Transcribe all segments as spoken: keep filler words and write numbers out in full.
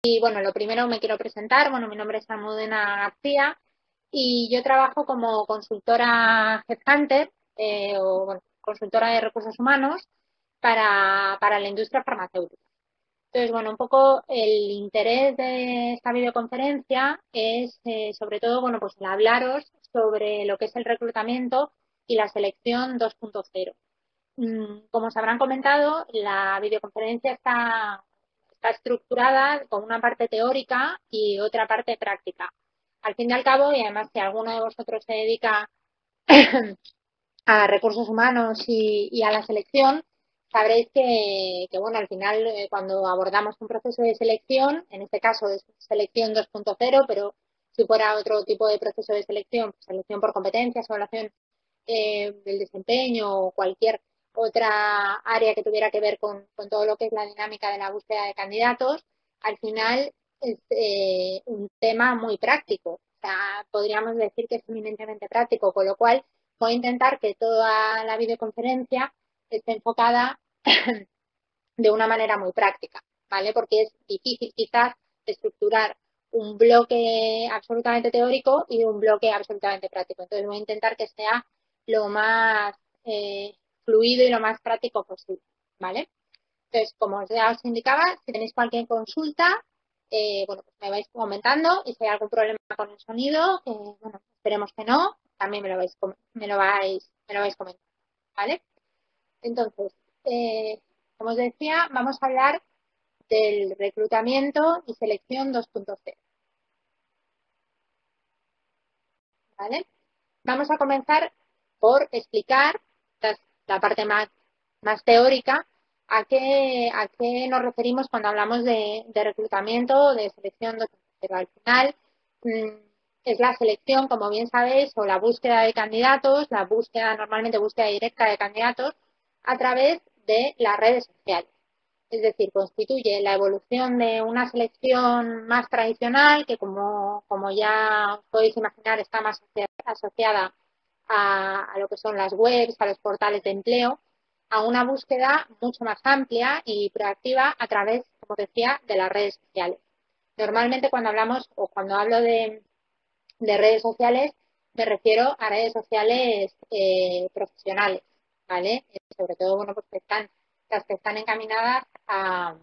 Y bueno, lo primero me quiero presentar. Bueno, mi nombre es Almudena García y yo trabajo como consultora headhunter eh, o bueno, consultora de recursos humanos para, para la industria farmacéutica. Entonces, bueno, un poco el interés de esta videoconferencia es eh, sobre todo, bueno, pues el hablaros sobre lo que es el reclutamiento y la selección dos punto cero. Como os habrán comentado, la videoconferencia está, está estructurada con una parte teórica y otra parte práctica. Al fin y al cabo, y además si alguno de vosotros se dedica a recursos humanos y, y a la selección, sabréis que, que, bueno, al final eh, cuando abordamos un proceso de selección, en este caso es selección dos punto cero, pero si fuera otro tipo de proceso de selección, pues selección por competencias, evaluación eh, del desempeño o cualquier otra área que tuviera que ver con, con todo lo que es la dinámica de la búsqueda de candidatos, al final es eh, un tema muy práctico. O sea, podríamos decir que es eminentemente práctico, con lo cual voy a intentar que toda la videoconferencia esté enfocada de una manera muy práctica, ¿vale? Porque es difícil quizás estructurar un bloque absolutamente teórico y un bloque absolutamente práctico. Entonces voy a intentar que sea lo más eh, fluido y lo más práctico posible, ¿vale? Entonces, como ya os indicaba, si tenéis cualquier consulta, eh, bueno, pues me vais comentando y si hay algún problema con el sonido, eh, bueno, esperemos que no, también me lo vais, me lo vais, me lo vais comentando, ¿vale? Entonces, eh, como os decía, vamos a hablar del reclutamiento y selección dos punto cero, ¿vale? Vamos a comenzar por explicar la parte más, más teórica a qué, a qué nos referimos cuando hablamos de, de reclutamiento o de selección dos punto cero. Al final mmm, es la selección, como bien sabéis, o la búsqueda de candidatos, la búsqueda, normalmente búsqueda directa de candidatos, a través de las redes sociales. Es decir, constituye la evolución de una selección más tradicional que, como, como ya podéis imaginar, está más asociada a, a lo que son las webs, a los portales de empleo, a una búsqueda mucho más amplia y proactiva a través, como decía, de las redes sociales. Normalmente cuando hablamos o cuando hablo de, de redes sociales me refiero a redes sociales eh, profesionales, ¿vale? Sobre todo, bueno, pues que están, las que están encaminadas a,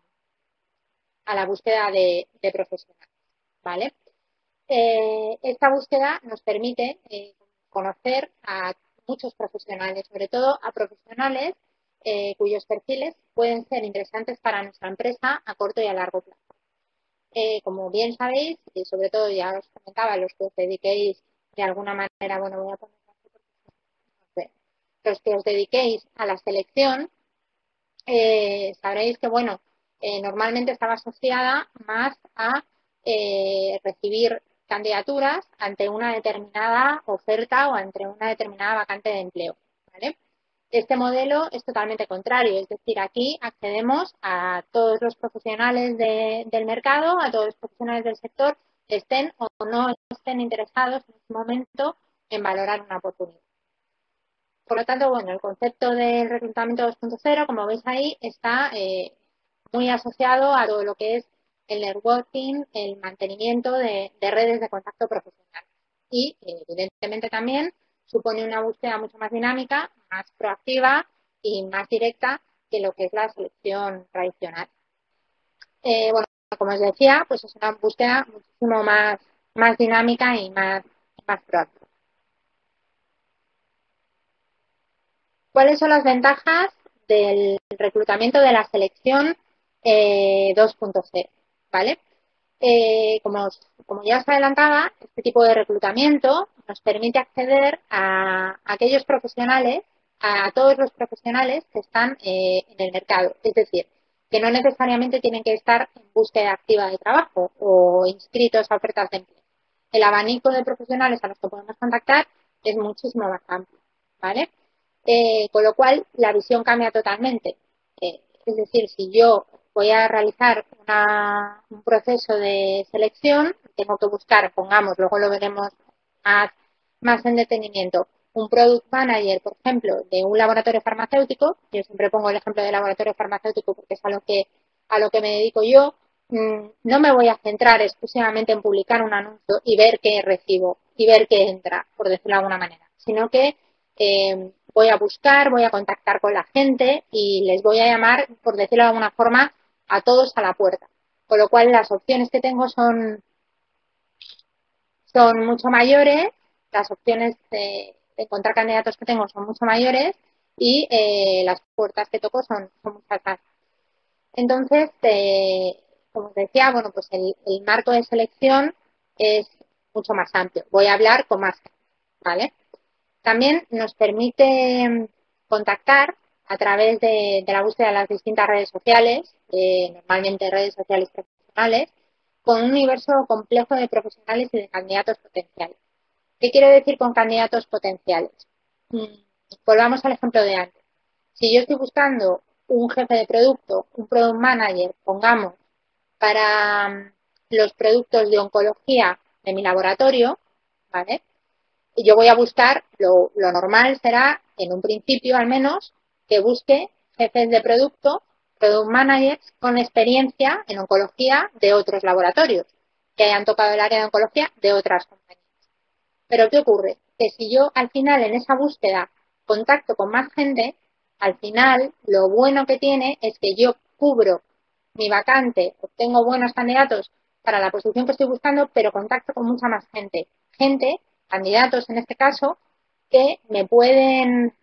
a la búsqueda de, de profesionales, ¿vale? Eh, esta búsqueda nos permite eh, conocer a muchos profesionales, sobre todo a profesionales eh, cuyos perfiles pueden ser interesantes para nuestra empresa a corto y a largo plazo. Eh, como bien sabéis, y sobre todo ya os comentaba, los que os dediquéis de alguna manera, bueno, voy a poner aquí, los que os dediquéis a la selección, eh, sabréis que, bueno, eh, normalmente estaba asociada más a eh, recibir candidaturas ante una determinada oferta o ante una determinada vacante de empleo, ¿vale? Este modelo es totalmente contrario, es decir, aquí accedemos a todos los profesionales de, del mercado, a todos los profesionales del sector, estén o no estén interesados en este momento en valorar una oportunidad. Por lo tanto, bueno, el concepto del reclutamiento dos punto cero, como veis ahí, está eh, muy asociado a todo lo que es el networking, el mantenimiento de, de redes de contacto profesional. Y, eh, evidentemente, también supone una búsqueda mucho más dinámica, más proactiva y más directa que lo que es la selección tradicional. Eh, bueno, como os decía, pues es una búsqueda muchísimo más, más dinámica y más, más proactiva. ¿Cuáles son las ventajas del reclutamiento de la selección eh, dos punto cero? ¿Vale? Eh, como, os, como ya os adelantaba, este tipo de reclutamiento nos permite acceder a, a aquellos profesionales, a, a todos los profesionales que están eh, en el mercado. Es decir, que no necesariamente tienen que estar en búsqueda activa de trabajo o inscritos a ofertas de empleo. El abanico de profesionales a los que podemos contactar es muchísimo más amplio, ¿vale? Eh, con lo cual, la visión cambia totalmente. Eh, es decir, si yo voy a realizar una, un proceso de selección, tengo que buscar, pongamos, luego lo veremos más, más en detenimiento, un product manager, por ejemplo, de un laboratorio farmacéutico. Yo siempre pongo el ejemplo de laboratorio farmacéutico porque es a lo que, a lo que me dedico yo. no me voy a centrar exclusivamente en publicar un anuncio y ver qué recibo y ver qué entra, por decirlo de alguna manera, sino que eh, voy a buscar, voy a contactar con la gente y les voy a llamar, por decirlo de alguna forma, a todos a la puerta. Con lo cual las opciones que tengo son, son mucho mayores, las opciones de, de encontrar candidatos que tengo son mucho mayores y eh, las puertas que toco son, son muchas más. Entonces, eh, como os decía, bueno, pues el, el marco de selección es mucho más amplio. Voy a hablar con más gente, ¿vale? También nos permite contactar a través de, de la búsqueda de las distintas redes sociales, eh, normalmente redes sociales profesionales, con un universo complejo de profesionales y de candidatos potenciales. ¿Qué quiero decir con candidatos potenciales? Mm, volvamos al ejemplo de antes. Si yo estoy buscando un jefe de producto, un product manager, pongamos, para mm, los productos de oncología de mi laboratorio, ¿vale? Y yo voy a buscar, lo, lo normal será, en un principio al menos, que busque jefes de producto, product managers con experiencia en oncología de otros laboratorios, que hayan tocado el área de oncología de otras compañías. Pero ¿qué ocurre? Que si yo al final en esa búsqueda contacto con más gente, al final lo bueno que tiene es que yo cubro mi vacante, obtengo buenos candidatos para la posición que estoy buscando, pero contacto con mucha más gente. Gente, candidatos en este caso, que me pueden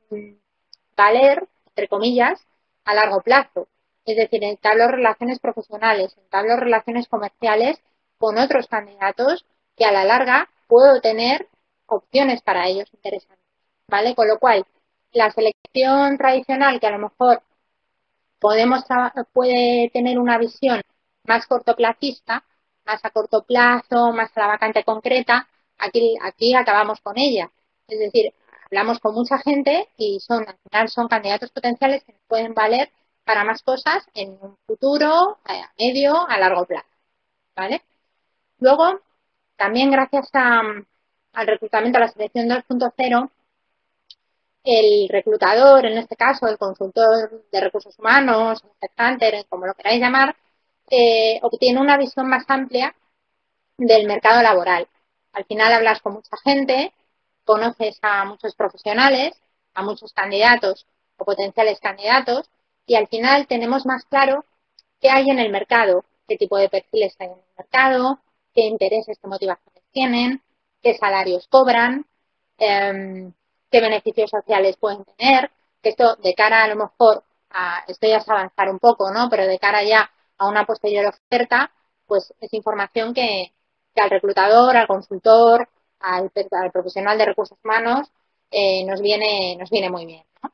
valer, entre comillas, a largo plazo. Es decir, entablo relaciones profesionales, entablo relaciones comerciales con otros candidatos que a la larga puedo tener opciones para ellos interesantes, ¿vale? Con lo cual, la selección tradicional, que a lo mejor podemos puede tener una visión más cortoplacista, más a corto plazo, más a la vacante concreta, aquí, aquí acabamos con ella. Es decir, hablamos con mucha gente y son, al final son candidatos potenciales que nos pueden valer para más cosas en un futuro, a medio, a largo plazo, ¿vale? Luego, también gracias a, al reclutamiento, a la selección dos punto cero, el reclutador, en este caso el consultor de recursos humanos, el headhunter, como lo queráis llamar, eh, obtiene una visión más amplia del mercado laboral. Al final hablas con mucha gente, conoces a muchos profesionales, a muchos candidatos o potenciales candidatos y al final tenemos más claro qué hay en el mercado, qué tipo de perfiles hay en el mercado, qué intereses, qué motivaciones tienen, qué salarios cobran, eh, qué beneficios sociales pueden tener, que esto de cara a lo mejor, a, esto ya es avanzar un poco, ¿no? Pero de cara ya a una posterior oferta, pues es información que, que al reclutador, al consultor, al, al profesional de recursos humanos eh, nos viene nos viene muy bien, ¿no?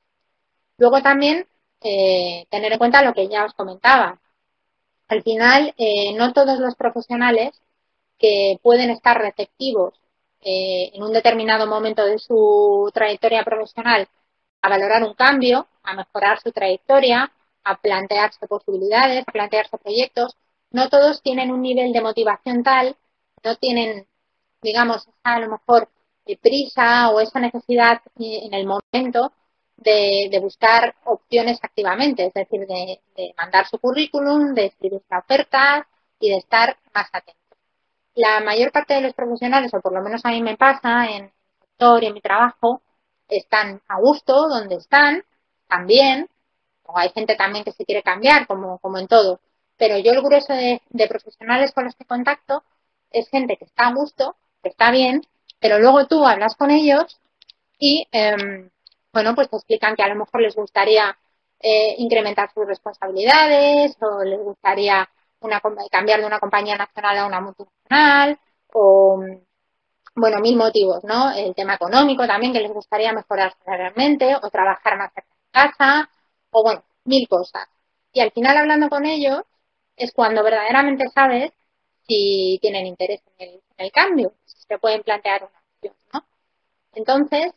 Luego también eh, tener en cuenta lo que ya os comentaba. Al final, eh, no todos los profesionales que pueden estar receptivos eh, en un determinado momento de su trayectoria profesional a valorar un cambio, a mejorar su trayectoria, a plantearse posibilidades, a plantearse proyectos, no todos tienen un nivel de motivación tal, no tienen, digamos, a lo mejor de prisa o esa necesidad en el momento de, de buscar opciones activamente, es decir, de, de mandar su currículum, de escribir ofertas y de estar más atentos. La mayor parte de los profesionales, o por lo menos a mí me pasa en el sector y en mi trabajo, están a gusto donde están, también, o hay gente también que se quiere cambiar, como, como en todo, pero yo el grueso de, de profesionales con los que contacto es gente que está a gusto, que está bien, pero luego tú hablas con ellos y, eh, bueno, pues te explican que a lo mejor les gustaría eh, incrementar sus responsabilidades o les gustaría una, cambiar de una compañía nacional a una multinacional o, bueno, mil motivos, ¿no? El tema económico también, que les gustaría mejorar salarialmente o trabajar más cerca de casa o, bueno, mil cosas. Y al final, hablando con ellos, es cuando verdaderamente sabes si tienen interés en el, en el cambio, si se pueden plantear una opción, ¿no? Entonces,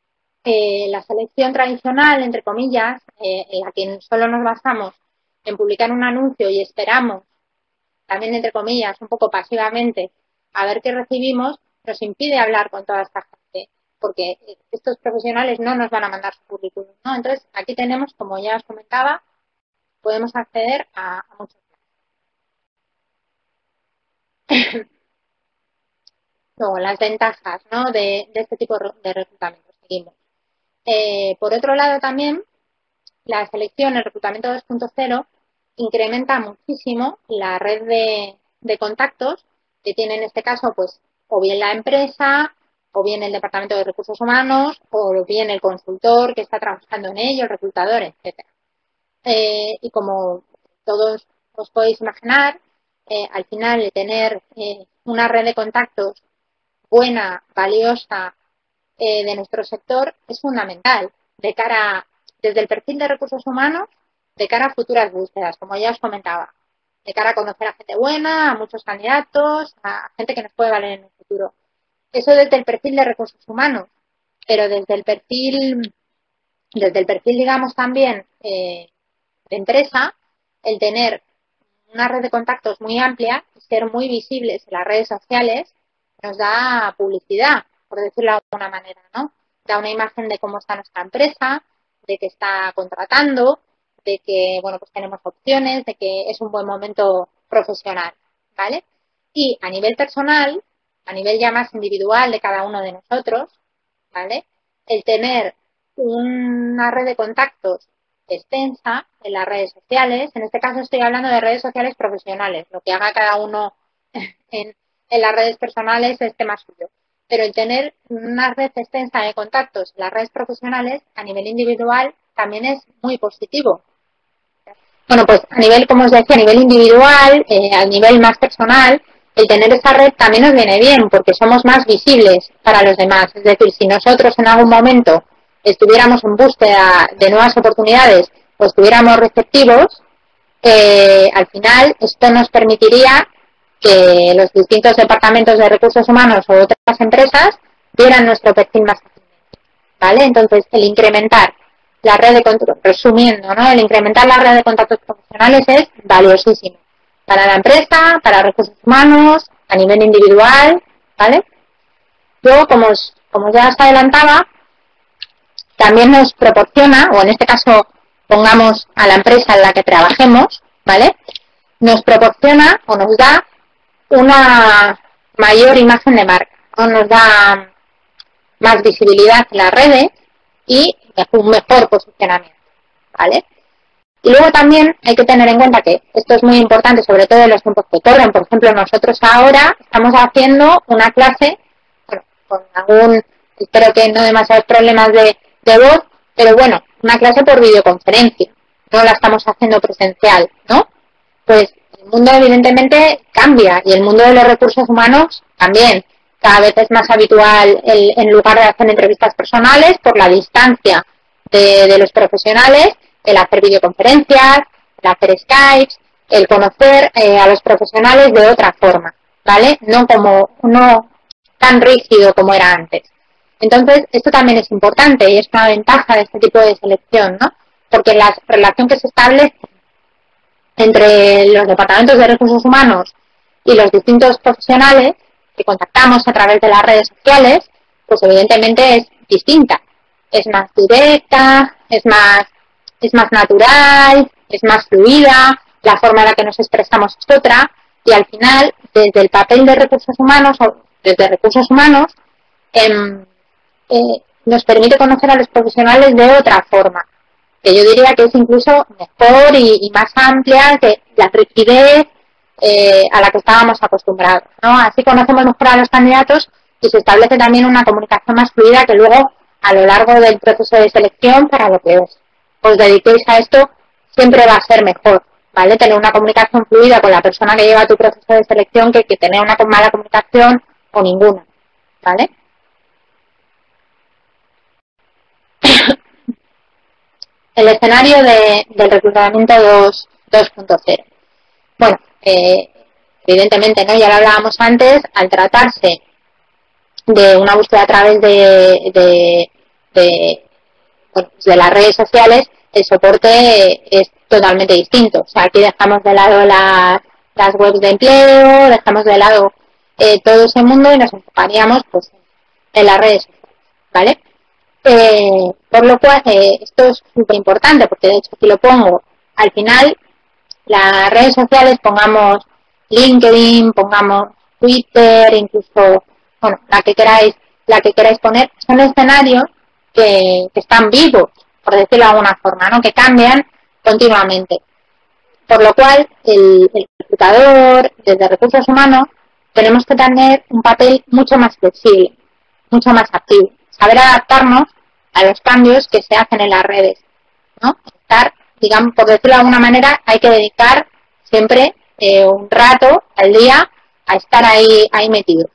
eh, la selección tradicional, entre comillas, eh, en la que solo nos basamos en publicar un anuncio y esperamos, también entre comillas, un poco pasivamente, a ver qué recibimos, nos impide hablar con toda esta gente, porque estos profesionales no nos van a mandar su currículum, ¿no? Entonces, aquí tenemos, como ya os comentaba, podemos acceder a, a muchos. Luego, las ventajas, ¿no?, de, de este tipo de reclutamiento. Seguimos. Eh, por otro lado, también, la selección, el reclutamiento dos punto cero, incrementa muchísimo la red de, de contactos que tiene en este caso, pues, o bien la empresa, o bien el departamento de recursos humanos, o bien el consultor que está trabajando en ello, el reclutador, etcétera. Eh, y como todos os podéis imaginar, eh, al final de tener eh, una red de contactos buena, valiosa, eh, de nuestro sector es fundamental de cara, desde el perfil de recursos humanos, de cara a futuras búsquedas, como ya os comentaba, de cara a conocer a gente buena, a muchos candidatos, a gente que nos puede valer en el futuro. Eso desde el perfil de recursos humanos, pero desde el perfil, desde el perfil, digamos, también eh, de empresa, el tener una red de contactos muy amplia y ser muy visibles en las redes sociales nos da publicidad, por decirlo de alguna manera, ¿no? Da una imagen de cómo está nuestra empresa, de que está contratando, de que, bueno, pues tenemos opciones, de que es un buen momento profesional, ¿vale? Y a nivel personal, a nivel ya más individual de cada uno de nosotros, ¿vale? El tener una red de contactos extensa en las redes sociales, en este caso estoy hablando de redes sociales profesionales, lo que haga cada uno en, en las redes personales es tema suyo, pero el tener una red extensa de contactos en las redes profesionales a nivel individual también es muy positivo. Bueno, pues a nivel, como os decía, a nivel individual, eh, a nivel más personal, el tener esa red también nos viene bien porque somos más visibles para los demás. Es decir, si nosotros en algún momento estuviéramos en búsqueda de nuevas oportunidades o estuviéramos receptivos, eh, al final esto nos permitiría que los distintos departamentos de recursos humanos o otras empresas vieran nuestro perfil más fácilmente, ¿vale? Entonces, el incrementar la red de contactos, resumiendo, ¿no? El incrementar la red de contactos profesionales es valiosísimo para la empresa, para recursos humanos, a nivel individual, ¿vale? Luego, como, os, como ya os adelantaba, también nos proporciona, o en este caso pongamos a la empresa en la que trabajemos, ¿vale? Nos proporciona o nos da una mayor imagen de marca, ¿no? Nos da más visibilidad en las redes y un mejor posicionamiento, ¿vale? Y luego también hay que tener en cuenta que esto es muy importante, sobre todo en los tiempos que corren. Por ejemplo, nosotros ahora estamos haciendo una clase, bueno, con algún, espero que no demasiados problemas de, de voz, pero bueno, una clase por videoconferencia, no la estamos haciendo presencial, ¿no? Pues el mundo evidentemente cambia y el mundo de los recursos humanos también. Cada vez es más habitual, el, en lugar de hacer entrevistas personales, por la distancia de, de los profesionales, el hacer videoconferencias, el hacer Skype, el conocer eh, a los profesionales de otra forma, ¿vale? No como, no tan rígido como era antes. Entonces, esto también es importante y es una ventaja de este tipo de selección, ¿no? Porque la relación que se establece entre los departamentos de recursos humanos y los distintos profesionales que contactamos a través de las redes sociales, pues evidentemente es distinta. Es más directa, es más, es más natural, es más fluida, la forma en la que nos expresamos es otra, y al final, desde el papel de recursos humanos, o desde recursos humanos, eh, eh, nos permite conocer a los profesionales de otra forma, que yo diría que es incluso mejor y, y más amplia que la rigidez eh, a la que estábamos acostumbrados, ¿no? Así conocemos mejor a los candidatos y se establece también una comunicación más fluida que luego, a lo largo del proceso de selección, para lo que os, os dediquéis a esto, siempre va a ser mejor, ¿vale? Tener una comunicación fluida con la persona que lleva tu proceso de selección que, que tener una mala comunicación o ninguna, ¿vale? El escenario de, del reclutamiento dos punto cero. Bueno, eh, evidentemente, ¿no? Ya lo hablábamos antes, al tratarse de una búsqueda a través de, de, de, bueno, de las redes sociales, el soporte es totalmente distinto. O sea, aquí dejamos de lado la, las webs de empleo, dejamos de lado eh, todo ese mundo y nos enfocaríamos pues en las redes sociales, ¿vale? Eh, por lo cual, eh, esto es súper importante porque de hecho aquí lo pongo. Al final, las redes sociales, pongamos LinkedIn, pongamos Twitter, incluso bueno, la que queráis, la que queráis poner, son escenarios que, que están vivos, por decirlo de alguna forma, ¿no? Que cambian continuamente. Por lo cual, el, el reclutador, desde recursos humanos, tenemos que tener un papel mucho más flexible, mucho más activo, saber adaptarnos a los cambios que se hacen en las redes, ¿no? Estar, digamos, por decirlo de alguna manera, hay que dedicar siempre eh, un rato al día a estar ahí, ahí metido.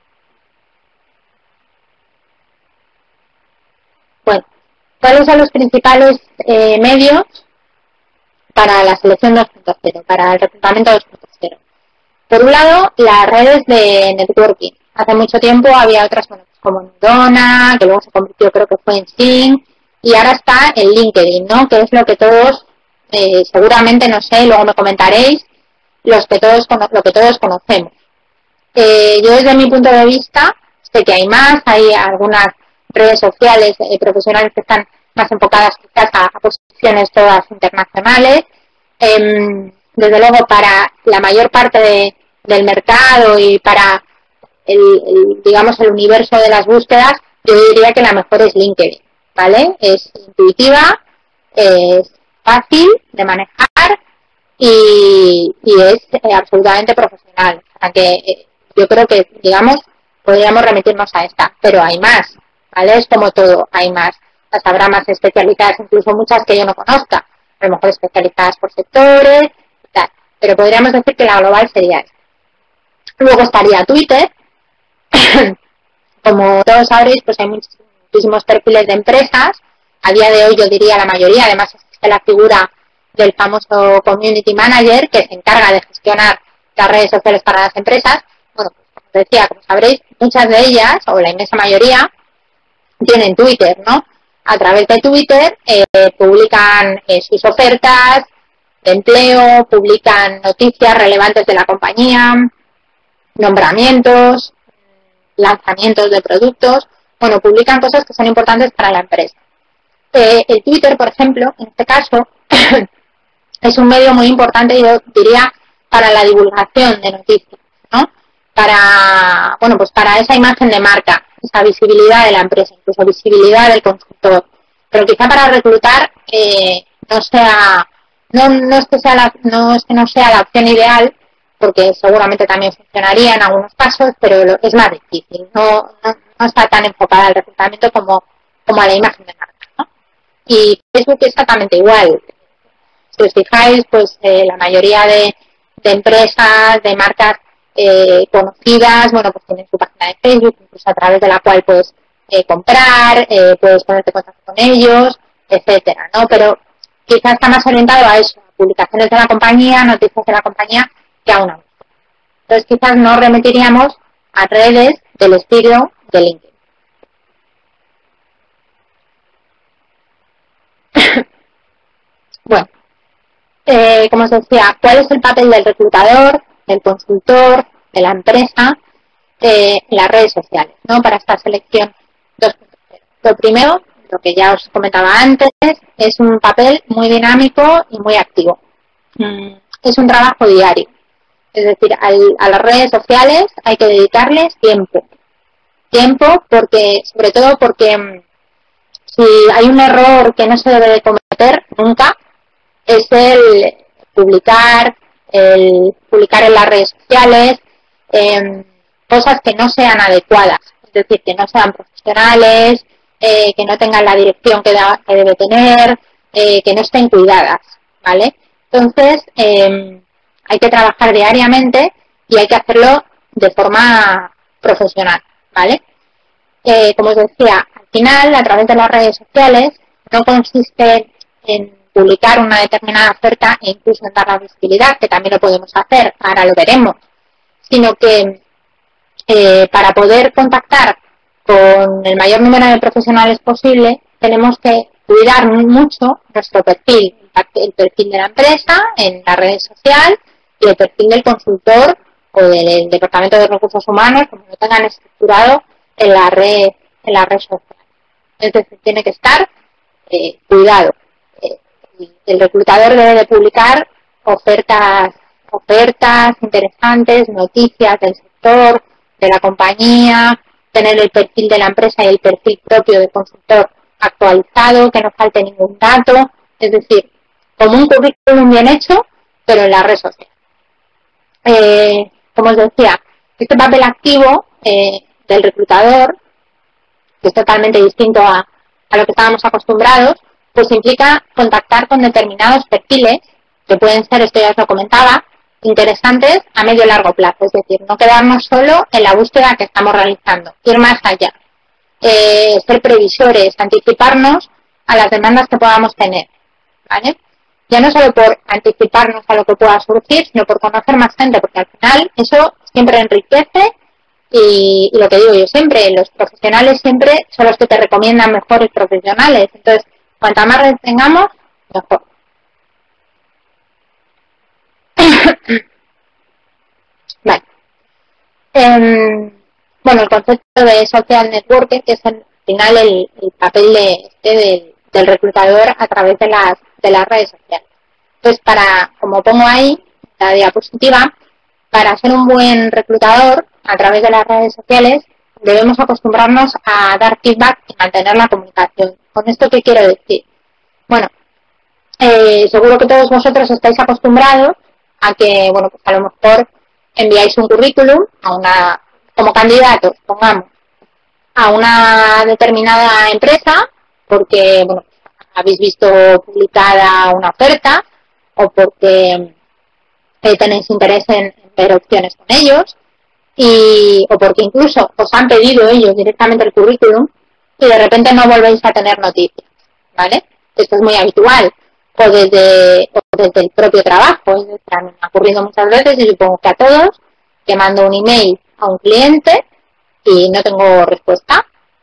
Bueno, ¿cuáles son los principales eh, medios para la selección dos punto cero, para el reclutamiento dos punto cero? Por un lado, las redes de networking. Hace mucho tiempo había otras, bueno, como Dona, que luego se convirtió, creo que fue en Sing, y ahora está el LinkedIn, ¿no? Que es lo que todos, eh, seguramente, no sé, luego me comentaréis, los que todos, lo que todos conocemos. Eh, yo desde mi punto de vista, sé que hay más, hay algunas redes sociales eh, profesionales que están más enfocadas quizás a, a posiciones todas internacionales. Eh, desde luego, para la mayor parte de, del mercado y para el, el, digamos, el universo de las búsquedas, yo diría que la mejor es LinkedIn, ¿vale? Es intuitiva, es fácil de manejar y, y es eh, absolutamente profesional. O sea que eh, yo creo que, digamos, podríamos remitirnos a esta, pero hay más, ¿vale? Es como todo, hay más. Las habrá más especializadas, incluso muchas que yo no conozca, a lo mejor especializadas por sectores, y tal. Pero podríamos decir que la global sería esta. Luego estaría Twitter. Como todos sabréis, pues hay muchísimos perfiles de empresas. A día de hoy yo diría la mayoría, además existe la figura del famoso Community Manager que se encarga de gestionar las redes sociales para las empresas. Bueno, pues como decía, como sabréis, muchas de ellas, o la inmensa mayoría, tienen Twitter, ¿no? A través de Twitter eh, publican eh, sus ofertas de empleo, publican noticias relevantes de la compañía, nombramientos, lanzamientos de productos, bueno, publican cosas que son importantes para la empresa. Eh, el Twitter, por ejemplo, en este caso, es un medio muy importante, yo diría, para la divulgación de noticias, ¿no? Para, bueno, pues para esa imagen de marca, esa visibilidad de la empresa, incluso visibilidad del consultor. Pero quizá para reclutar eh, no sea, no, no es que sea la, no es que no sea la opción ideal, porque seguramente también funcionaría en algunos casos, pero lo, es más difícil, no, no, no está tan enfocada al reclutamiento como, como a la imagen de marca, ¿no? Y Facebook es exactamente igual. Si os fijáis, pues eh, la mayoría de, de empresas, de marcas eh, conocidas, bueno, pues tienen su página de Facebook, incluso a través de la cual puedes eh, comprar, eh, puedes ponerte en contacto con ellos, etcétera, ¿no? Pero quizás está más orientado a eso, a publicaciones de la compañía, noticias de la compañía, que a una misma. Entonces quizás no remitiríamos a redes del estilo de LinkedIn. Bueno, eh, como os decía, ¿cuál es el papel del reclutador, del consultor, de la empresa eh, en las redes sociales, ¿no? Para esta selección dos punto cero? Lo primero, lo que ya os comentaba antes, es un papel muy dinámico y muy activo. Mm, es un trabajo diario. Es decir, al, a las redes sociales hay que dedicarles tiempo. Tiempo porque, sobre todo porque si hay un error que no se debe de cometer nunca, es el publicar, el publicar en las redes sociales eh, cosas que no sean adecuadas, es decir, que no sean profesionales, eh, que no tengan la dirección que, da, que debe tener, eh, que no estén cuidadas, ¿vale? Entonces, eh, hay que trabajar diariamente y hay que hacerlo de forma profesional, ¿vale? Eh, como os decía, al final, a través de las redes sociales, no consiste en publicar una determinada oferta e incluso en dar la visibilidad, que también lo podemos hacer, ahora lo veremos, sino que eh, para poder contactar con el mayor número de profesionales posible, tenemos que cuidar mucho nuestro perfil, el perfil de la empresa en la red social y el perfil del consultor o del Departamento de Recursos Humanos, como lo tengan estructurado en la red, en la red social. Entonces tiene que estar eh, cuidado. Eh, el reclutador debe de publicar ofertas, ofertas interesantes, noticias del sector, de la compañía, tener el perfil de la empresa y el perfil propio de consultor actualizado, que no falte ningún dato, es decir, como un currículum bien hecho, pero en la red social. Eh, como os decía, este papel activo eh, del reclutador, que es totalmente distinto a, a lo que estábamos acostumbrados, pues implica contactar con determinados perfiles, que pueden ser, esto ya os lo comentaba, interesantes a medio y largo plazo, es decir, no quedarnos solo en la búsqueda que estamos realizando, ir más allá, eh, ser previsores, anticiparnos a las demandas que podamos tener, ¿vale? Ya no solo por anticiparnos a lo que pueda surgir, sino por conocer más gente, porque al final eso siempre enriquece y, y lo que digo yo siempre, los profesionales siempre son los que te recomiendan mejores profesionales, entonces, cuanta más red tengamos, mejor. Vale. Eh, bueno, el concepto de social networking, que es al final el, el papel de, este del, del reclutador a través de las, de las redes sociales. Entonces, para, como pongo ahí, la diapositiva, para ser un buen reclutador a través de las redes sociales, debemos acostumbrarnos a dar feedback y mantener la comunicación. ¿Con esto qué quiero decir? Bueno, eh, seguro que todos vosotros estáis acostumbrados a que, bueno, pues a lo mejor enviáis un currículum a una, como candidatos, pongamos, a una determinada empresa porque, bueno, habéis visto publicada una oferta o porque eh, tenéis interés en, en ver opciones con ellos y, o porque incluso os han pedido ellos directamente el currículum y de repente no volvéis a tener noticias, ¿vale? Esto es muy habitual, o desde, o desde el propio trabajo, es decir, me ha ocurrido muchas veces y supongo que a todos, que mando un email a un cliente y no tengo respuesta,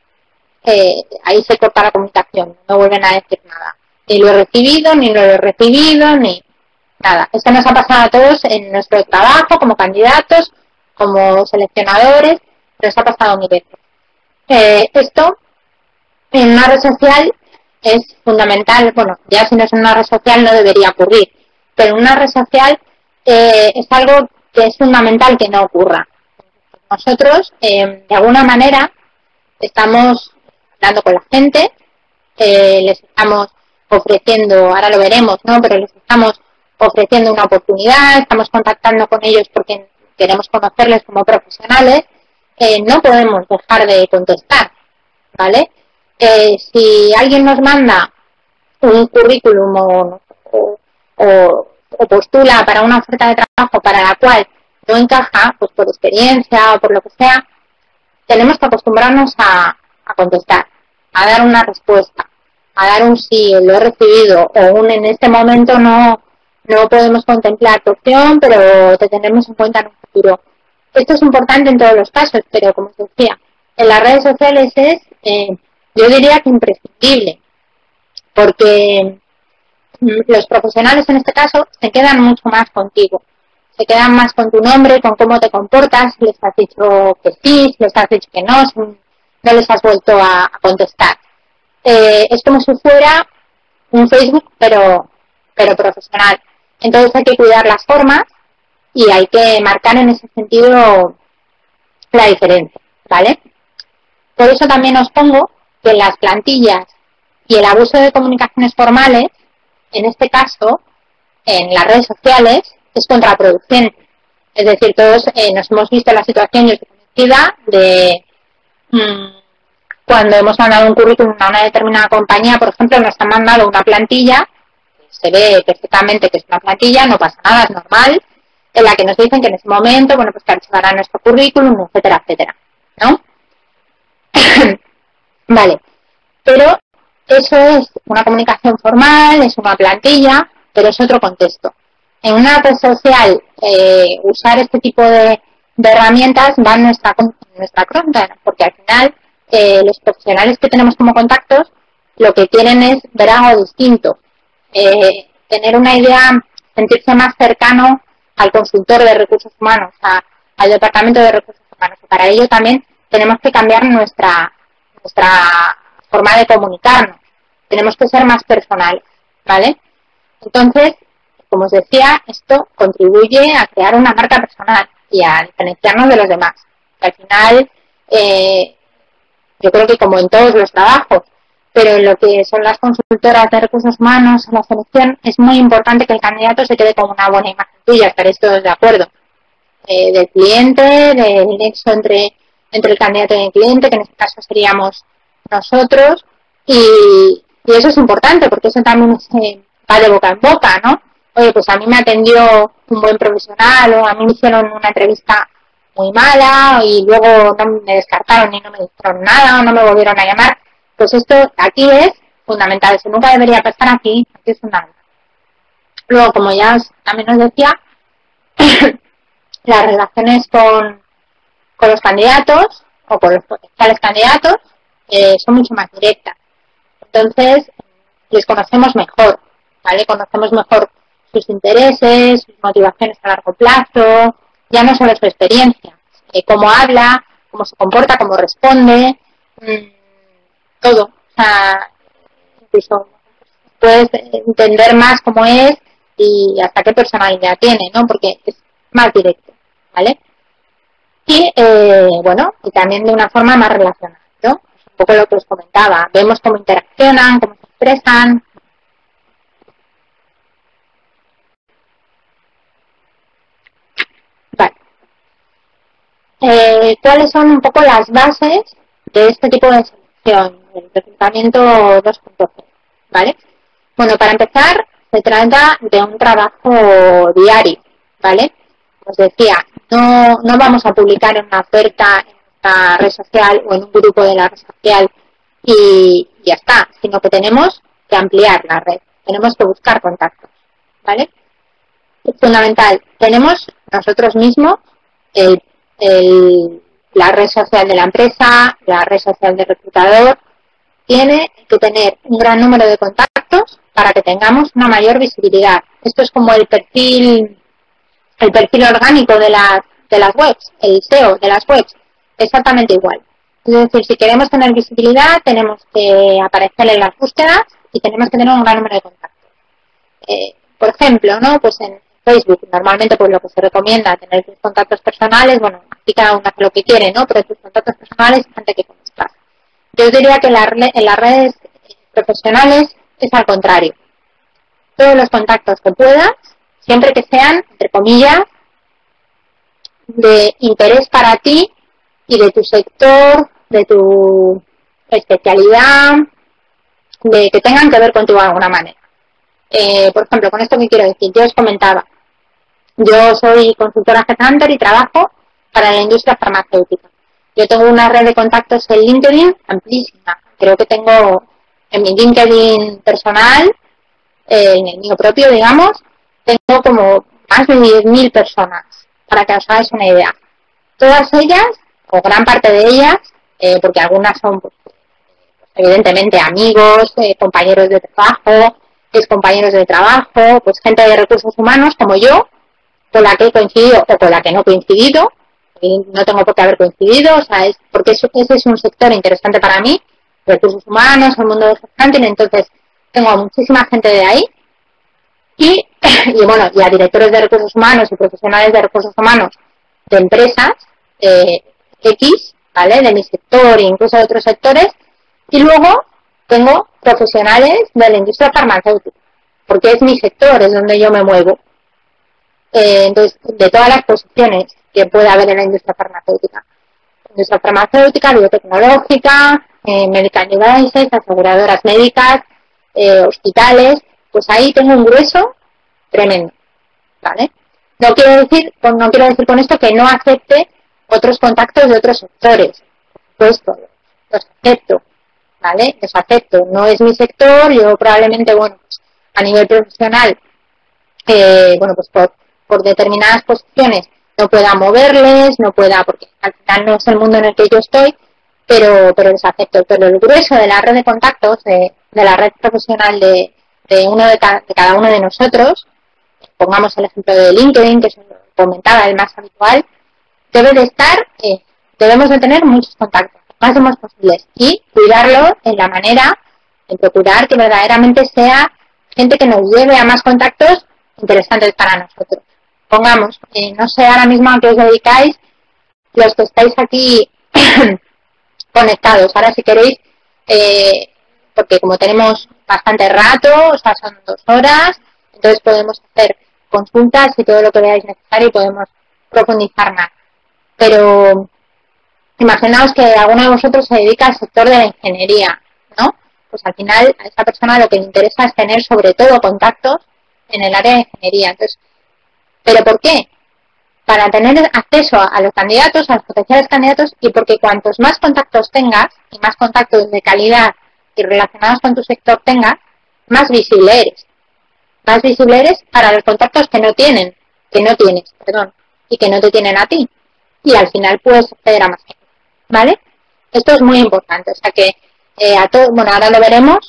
eh, ahí se corta la comunicación, no vuelven a decir nada, ni lo he recibido, ni no lo he recibido, ni nada. Esto nos ha pasado a todos en nuestro trabajo, como candidatos, como seleccionadores, nos ha pasado mil veces. Eh, esto en una red social es fundamental, bueno, ya si no es en una red social no debería ocurrir, pero en una red social eh, es algo que es fundamental que no ocurra. Nosotros, eh, de alguna manera, estamos hablando con la gente, eh, les estamos ofreciendo, ahora lo veremos, ¿no? Pero les estamos ofreciendo una oportunidad, estamos contactando con ellos porque queremos conocerles como profesionales, eh, no podemos dejar de contestar, ¿vale? Eh, si alguien nos manda un currículum o, o, o, o postula para una oferta de trabajo para la cual no encaja, pues por experiencia o por lo que sea, tenemos que acostumbrarnos a, a contestar, a dar una respuesta, a dar un sí, lo he recibido, o un en este momento no, no podemos contemplar tu opción, pero te tendremos en cuenta en un futuro. Esto es importante en todos los casos, pero como os decía, en las redes sociales es... Eh, yo diría que imprescindible, porque los profesionales en este caso se quedan mucho más contigo, se quedan más con tu nombre, con cómo te comportas, si les has dicho que sí, si les has dicho que no, si no les has vuelto a, a contestar. Eh, es como si fuera un Facebook, pero, pero profesional. Entonces hay que cuidar las formas y hay que marcar en ese sentido la diferencia, ¿vale? Por eso también os pongo que las plantillas y el abuso de comunicaciones formales, en este caso, en las redes sociales, es contraproducente. Es decir, todos eh, nos hemos visto en la situación, yo estoy convencida, de mmm, cuando hemos mandado un currículum a una determinada compañía, por ejemplo, nos han mandado una plantilla, se ve perfectamente que es una plantilla, no pasa nada, es normal, en la que nos dicen que en ese momento, bueno, pues que archivará nuestro currículum, etcétera, etcétera, ¿no? Vale, pero eso es una comunicación formal, es una plantilla, pero es otro contexto. En una red social, eh, usar este tipo de, de herramientas va en nuestra, nuestra contra, porque al final eh, los profesionales que tenemos como contactos lo que quieren es ver algo distinto, eh, tener una idea, sentirse más cercano al consultor de recursos humanos, a, al departamento de recursos humanos. Y para ello también tenemos que cambiar nuestra nuestra forma de comunicarnos. Tenemos que ser más personales, ¿vale? Entonces, como os decía, esto contribuye a crear una marca personal y a diferenciarnos de los demás. Al final, eh, yo creo que como en todos los trabajos, pero en lo que son las consultoras de recursos humanos, en la selección, es muy importante que el candidato se quede con una buena imagen tuya, estaréis todos de acuerdo, eh, del cliente, del nexo entre, entre el candidato y el cliente, que en este caso seríamos nosotros, y, y eso es importante, porque eso también se va de boca en boca, ¿no? Oye, pues a mí me atendió un buen profesional, o a mí me hicieron una entrevista muy mala, y luego no me descartaron y no me dijeron nada, o no me volvieron a llamar. Pues esto aquí es fundamental, eso nunca debería pasar aquí, aquí es fundamental. Luego, como ya os, también os decía, las relaciones con, con los candidatos o con los potenciales candidatos eh, son mucho más directas. Entonces, les conocemos mejor, ¿vale? Conocemos mejor sus intereses, sus motivaciones a largo plazo, ya no solo su experiencia, eh, cómo habla, cómo se comporta, cómo responde, mmm, todo, o sea, incluso puedes entender más cómo es y hasta qué personalidad tiene, ¿no? Porque es más directo, ¿vale? Y, eh, bueno, y también de una forma más relacional, ¿no? Un poco lo que os comentaba, vemos cómo interaccionan, cómo se expresan. Vale. Eh, ¿Cuáles son un poco las bases de este tipo de selección, el reclutamiento dos punto cero, ¿vale? Bueno, para empezar, se trata de un trabajo diario, ¿vale? Os decía, no, no vamos a publicar una oferta en esta red social o en un grupo de la red social y ya está, sino que tenemos que ampliar la red, tenemos que buscar contactos, ¿vale? Es fundamental, tenemos nosotros mismos el, el, la red social de la empresa, la red social del reclutador, tiene que tener un gran número de contactos para que tengamos una mayor visibilidad. Esto es como el perfil, el perfil orgánico de las, de las webs, el S E O de las webs, exactamente igual. Es decir, si queremos tener visibilidad, tenemos que aparecer en las búsquedas y tenemos que tener un gran número de contactos. Eh, por ejemplo, ¿no? Pues en Facebook, normalmente pues lo que se recomienda tener tus contactos personales, bueno, aquí cada uno hace lo que quiere, ¿no? Pero tus contactos personales es gente que conozcas. Yo diría que la, en las redes profesionales es al contrario. Todos los contactos que puedas, siempre que sean, entre comillas, de interés para ti y de tu sector, de tu especialidad, de que tengan que ver contigo de alguna manera. Eh, por ejemplo, con esto que quiero decir, yo os comentaba, yo soy consultora headhunter y trabajo para la industria farmacéutica. Yo tengo una red de contactos en LinkedIn amplísima. Creo que tengo en mi LinkedIn personal, eh, en el mío propio, digamos, tengo como más de diez mil personas, para que os hagáis una idea. Todas ellas, o gran parte de ellas, eh, porque algunas son, pues, evidentemente, amigos, eh, compañeros de trabajo, ex compañeros de trabajo, pues gente de recursos humanos como yo, con la que he coincidido o con la que no he coincidido, y no tengo por qué haber coincidido, o sea, es porque eso, ese es un sector interesante para mí, recursos humanos, el mundo del headhunting, entonces tengo a muchísima gente de ahí y, y bueno, y a directores de recursos humanos y profesionales de recursos humanos de empresas eh, X, ¿vale? De mi sector e incluso de otros sectores, y luego tengo profesionales de la industria farmacéutica, porque es mi sector, es donde yo me muevo. Eh, entonces, de todas las posiciones que puede haber en la industria farmacéutica. Industria farmacéutica, biotecnológica, eh, medical devices, aseguradoras médicas, eh, hospitales, pues ahí tengo un grueso tremendo, ¿vale? No quiero decir, no quiero decir con esto que no acepte otros contactos de otros sectores, por supuesto, los acepto, ¿vale? Los acepto, no es mi sector, yo probablemente, bueno, pues a nivel profesional, eh, bueno, pues por, por determinadas posiciones no pueda moverles, no pueda, porque al final no es el mundo en el que yo estoy, pero, pero les acepto. Pero el grueso de la red de contactos, de, de la red profesional de, de uno de, ca, de cada uno de nosotros, pongamos el ejemplo de LinkedIn, que es el comentaba, el más habitual, debe de estar, eh, debemos de tener muchos contactos, máximos posibles, y cuidarlo en la manera, en procurar que verdaderamente sea gente que nos lleve a más contactos interesantes para nosotros. Pongamos, eh, no sé ahora mismo a qué os dedicáis, los que estáis aquí conectados. Ahora si queréis, eh, porque como tenemos bastante rato, o sea, son dos horas, entonces podemos hacer consultas y todo lo que veáis necesario y podemos profundizar más. Pero imaginaos que alguno de vosotros se dedica al sector de la ingeniería, ¿no? Pues al final a esa persona lo que le interesa es tener sobre todo contactos en el área de ingeniería. Entonces, ¿pero por qué? Para tener acceso a los candidatos, a los potenciales candidatos, y porque cuantos más contactos tengas, y más contactos de calidad y relacionados con tu sector tengas, más visible eres. Más visible eres para los contactos que no tienen, que no tienes, perdón, y que no te tienen a ti. Y al final puedes acceder a más gente, ¿vale? Esto es muy importante, o sea que eh, a todos, bueno, ahora lo veremos,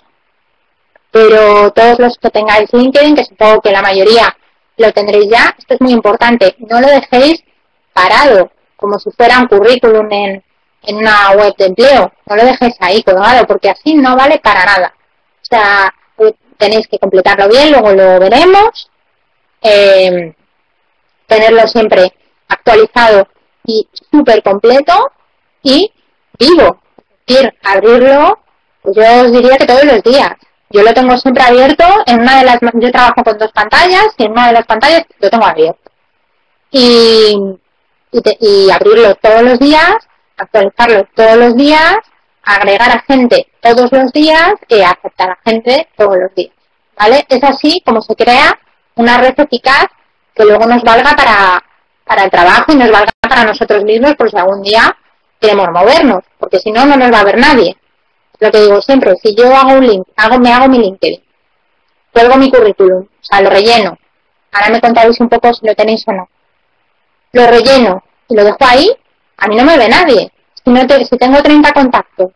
pero todos los que tengáis LinkedIn, que supongo que la mayoría lo tendréis ya, esto es muy importante, no lo dejéis parado, como si fuera un currículum en, en una web de empleo, no lo dejéis ahí colgado, porque así no vale para nada. O sea, tenéis que completarlo bien, luego lo veremos, eh, tenerlo siempre actualizado y súper completo y vivo, es decir, abrirlo, pues yo os diría que todos los días. Yo lo tengo siempre abierto, en una de las, yo trabajo con dos pantallas y en una de las pantallas lo tengo abierto. Y, y, te, y abrirlo todos los días, actualizarlo todos los días, agregar a gente todos los días y aceptar a gente todos los días, ¿vale? Es así como se crea una red eficaz que luego nos valga para, para el trabajo y nos valga para nosotros mismos por si algún día queremos movernos, porque si no, no nos va a ver nadie. Lo que digo siempre, si yo hago un link, hago, me hago mi LinkedIn, cuelgo mi currículum, o sea, lo relleno, ahora me contaréis un poco si lo tenéis o no, lo relleno y lo dejo ahí, a mí no me ve nadie. Si, no te, si tengo treinta contactos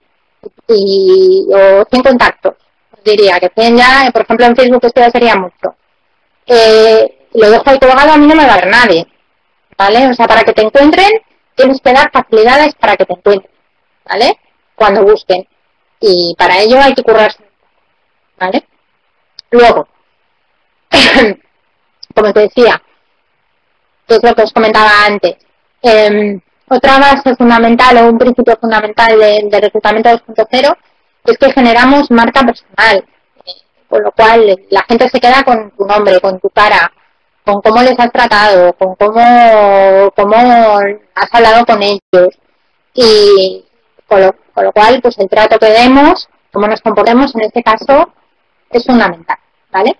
y, o cien contactos, os diría que cien ya, por ejemplo en Facebook esto ya sería mucho, eh, lo dejo ahí colgado, a mí no me va a ver nadie, ¿vale? O sea, para que te encuentren, tienes que dar facilidades para que te encuentren, ¿vale? Cuando busquen. Y para ello hay que currarse, ¿vale? Luego, como te decía, que es lo que os comentaba antes, eh, otra base fundamental o un principio fundamental de, de reclutamiento dos punto cero es que generamos marca personal, eh, con lo cual la gente se queda con tu nombre, con tu cara, con cómo les has tratado, con cómo, cómo has hablado con ellos y con lo, con lo cual pues el trato que demos, cómo nos comportemos en este caso es fundamental, ¿vale?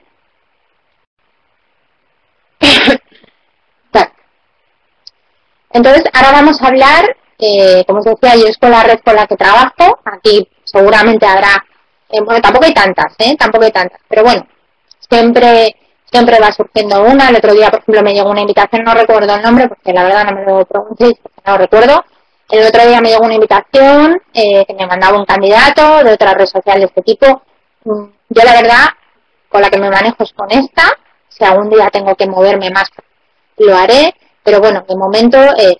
Entonces ahora vamos a hablar, eh, como os decía, yo es con la red con la que trabajo, aquí seguramente habrá, eh, bueno, tampoco hay tantas, ¿eh? Tampoco hay tantas, pero bueno, siempre siempre va surgiendo una. El otro día, por ejemplo, me llegó una invitación, no recuerdo el nombre, porque la verdad no me lo preguntéis, porque no lo recuerdo. El otro día me llegó una invitación eh, que me mandaba un candidato de otra red social de este tipo. Yo la verdad, con la que me manejo es con esta. Si algún día tengo que moverme más, lo haré. Pero bueno, de momento, eh,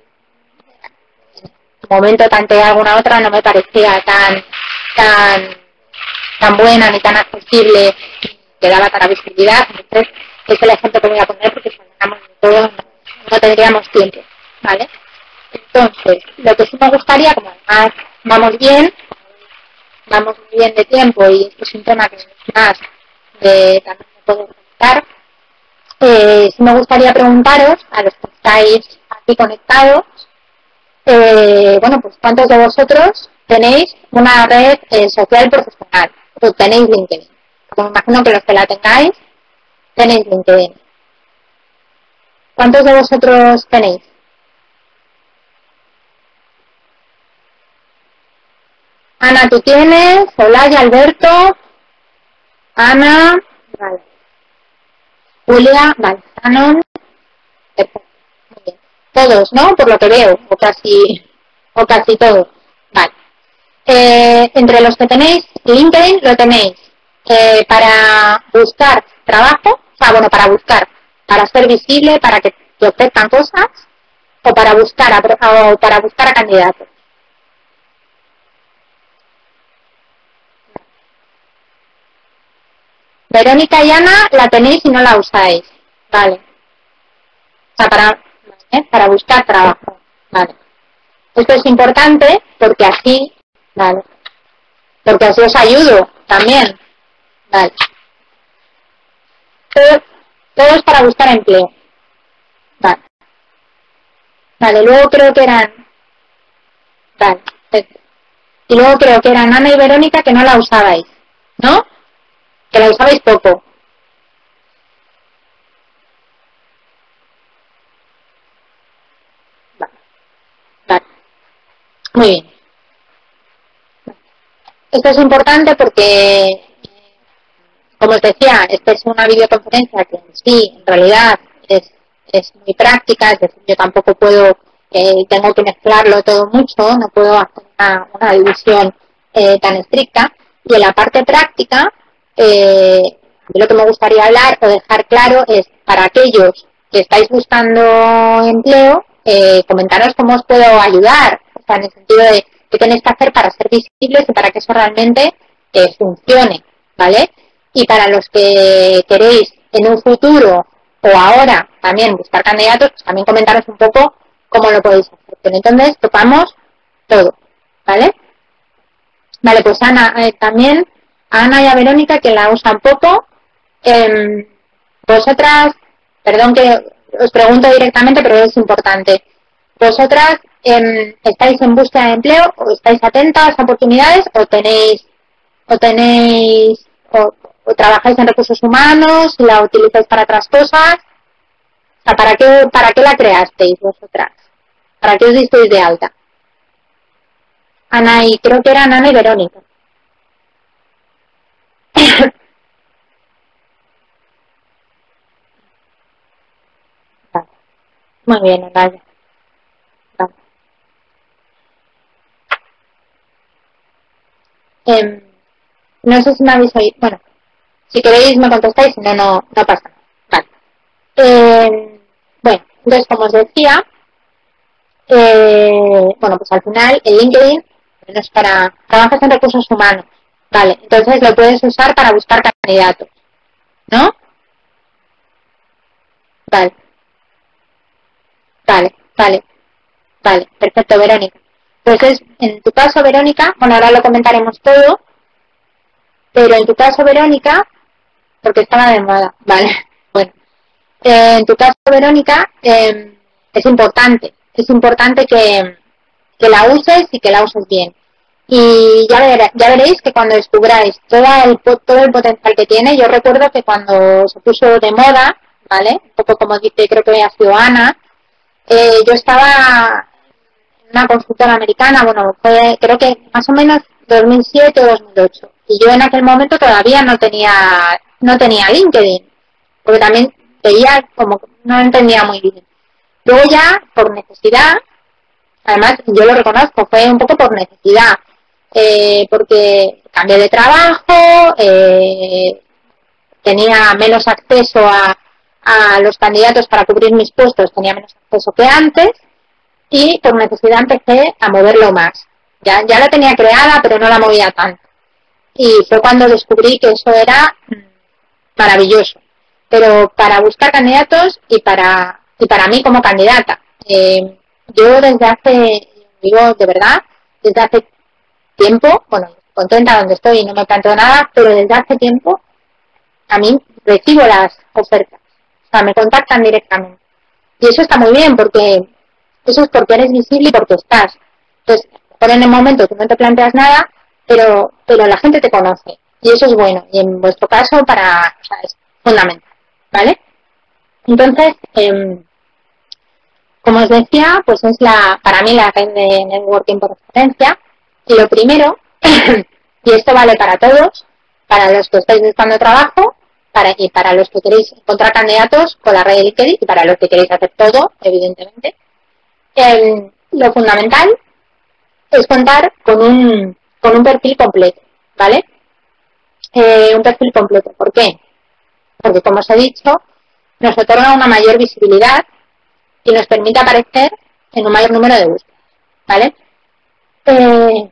de momento tanteé alguna otra, no me parecía tan, tan, tan buena ni tan accesible, que daba tanta visibilidad. Entonces, es el ejemplo que voy a poner porque si hablamos de todo, no, no tendríamos tiempo, ¿vale? Entonces, lo que sí me gustaría, como además vamos bien, vamos muy bien de tiempo y esto es un tema que es más de también me puedo conectar, eh, sí me gustaría preguntaros a los que estáis aquí conectados, eh, bueno, pues ¿cuántos de vosotros tenéis una red eh, social profesional? O tenéis LinkedIn. Porque me imagino que los que la tengáis, tenéis LinkedIn. ¿Cuántos de vosotros tenéis? Ana, ¿tú tienes? Olaya, Alberto, Ana, vale. Julia, vale. Shannon, perfecto. Muy bien. Todos, ¿no? Por lo que veo, o casi, o casi todos. Vale. Eh, entre los que tenéis LinkedIn, lo tenéis eh, para buscar trabajo, o sea, bueno, para buscar, para ser visible, para que te ofrezcan cosas, o para buscar a, o para buscar a candidatos. Verónica y Ana la tenéis y no la usáis. Vale. O sea, para, ¿eh? para buscar trabajo. Vale. Esto es importante porque así, vale, porque así os ayudo también, vale. Todo, todo es para buscar empleo, vale. Vale, luego creo que eran, vale, perfecto. Y luego creo que eran Ana y Verónica que no la usabais, ¿no? Que la usabais poco. Vale, vale. Muy bien. Esto es importante porque, como os decía, esta es una videoconferencia que en sí, en realidad, es, es muy práctica, es decir, yo tampoco puedo, eh, tengo que mezclarlo todo mucho, no puedo hacer una, una división eh, tan estricta. Y en la parte práctica, eh, lo que me gustaría hablar o dejar claro es, para aquellos que estáis buscando empleo, eh, comentaros cómo os puedo ayudar, o sea, en el sentido de qué tenéis que hacer para ser visibles y para que eso realmente eh, funcione, ¿vale? Y para los que queréis en un futuro o ahora también buscar candidatos, pues también comentaros un poco cómo lo podéis hacer. Pero entonces tocamos todo, ¿vale? Vale, pues Ana, eh, también a Ana y a Verónica, que la usan poco. Eh, vosotras, perdón que os pregunto directamente, pero es importante. ¿Vosotras eh, estáis en búsqueda de empleo o estáis atentas a oportunidades o tenéis o tenéis o, o trabajáis en recursos humanos y la utilizáis para otras cosas? O sea, ¿para qué, para qué la creasteis vosotras? ¿Para qué os disteis de alta? Ana y creo que eran Ana y Verónica. Vale. Muy bien, Ana. Vale. Eh, no sé si me habéis oído. Bueno, si queréis me contestáis, si no, no, no pasa nada. Vale. Eh, bueno, entonces, como os decía, eh, bueno, pues al final el LinkedIn no es para trabajas en recursos humanos. Vale, entonces lo puedes usar para buscar candidatos, ¿no? Vale, vale, vale, vale, perfecto, Verónica. Entonces, en tu caso, Verónica, bueno, ahora lo comentaremos todo, pero en tu caso, Verónica, porque estaba de moda, vale, bueno, eh, en tu caso, Verónica, eh, es importante, es importante que, que la uses y que la uses bien. Y ya, ver, ya veréis que cuando descubráis todo el, todo el potencial que tiene, yo recuerdo que cuando se puso de moda, ¿vale? Un poco como dice, creo que ha sido Ana, eh, yo estaba en una consultora americana, bueno, fue, creo que más o menos dos mil siete o dos mil ocho. Y yo en aquel momento todavía no tenía, no tenía LinkedIn, porque también veía como, no entendía muy bien. Luego ya, por necesidad, además yo lo reconozco, fue un poco por necesidad. Eh, porque cambié de trabajo, eh, tenía menos acceso a, a los candidatos para cubrir mis puestos, tenía menos acceso que antes y por necesidad empecé a moverlo más. Ya, ya la tenía creada, pero no la movía tanto. Y fue cuando descubrí que eso era maravilloso, pero para buscar candidatos y para, y para mí como candidata. Eh, yo desde hace, digo de verdad, desde hace tiempo, bueno, contenta donde estoy y no me planteo nada, pero desde hace tiempo a mí recibo las ofertas, o sea, me contactan directamente. Y eso está muy bien, porque eso es porque eres visible y porque estás. Entonces, por en el momento que no te planteas nada, pero, pero la gente te conoce, y eso es bueno, y en vuestro caso para, o sea, es fundamental, ¿vale? Entonces, eh, como os decía, pues es la, para mí la red de networking por excelencia. Y lo primero, y esto vale para todos, para los que estáis buscando trabajo, para, y para los que queréis encontrar candidatos con la red de LinkedIn, y para los que queréis hacer todo, evidentemente, eh, lo fundamental es contar con un, con un perfil completo, ¿vale? Eh, un perfil completo. ¿Por qué? Porque, como os he dicho, nos otorga una mayor visibilidad y nos permite aparecer en un mayor número de búsquedas, ¿vale? Eh,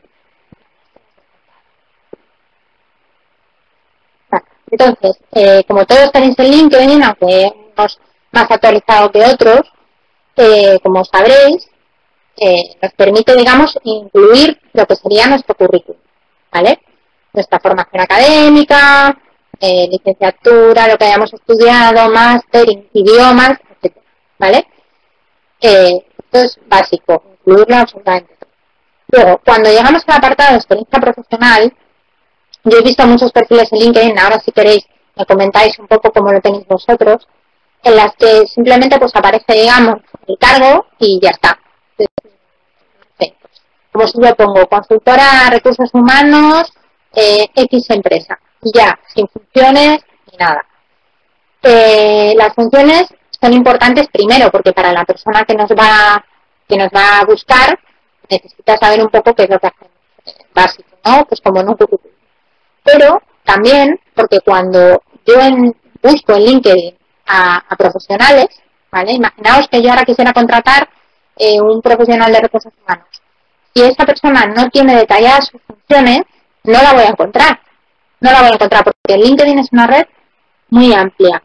entonces, eh, como todos tenéis en LinkedIn, aunque unos más actualizados que otros, eh, como sabréis, eh, nos permite, digamos, incluir lo que sería nuestro currículum, ¿vale? Nuestra formación académica, eh, licenciatura, lo que hayamos estudiado, máster, idiomas, etcétera, ¿vale? Eh, esto es básico, incluirlo absolutamente. Luego, cuando llegamos al apartado de experiencia profesional, yo he visto muchos perfiles en LinkedIn, ahora si queréis me comentáis un poco cómo lo tenéis vosotros, en las que simplemente pues aparece, digamos, el cargo y ya está. Sí. Como si yo pongo consultora recursos humanos, eh, X empresa, y ya, sin funciones ni nada. Eh, las funciones son importantes primero, porque para la persona que nos va, que nos va a buscar, necesita saber un poco qué es lo que hacemos, eh, básico, ¿no? Pues como en un currículum. Pero también porque cuando yo en, busco en LinkedIn a, a profesionales, ¿vale? Imaginaos que yo ahora quisiera contratar eh, un profesional de recursos humanos. Si esa persona no tiene detalladas sus funciones, no la voy a encontrar. No la voy a encontrar porque LinkedIn es una red muy amplia.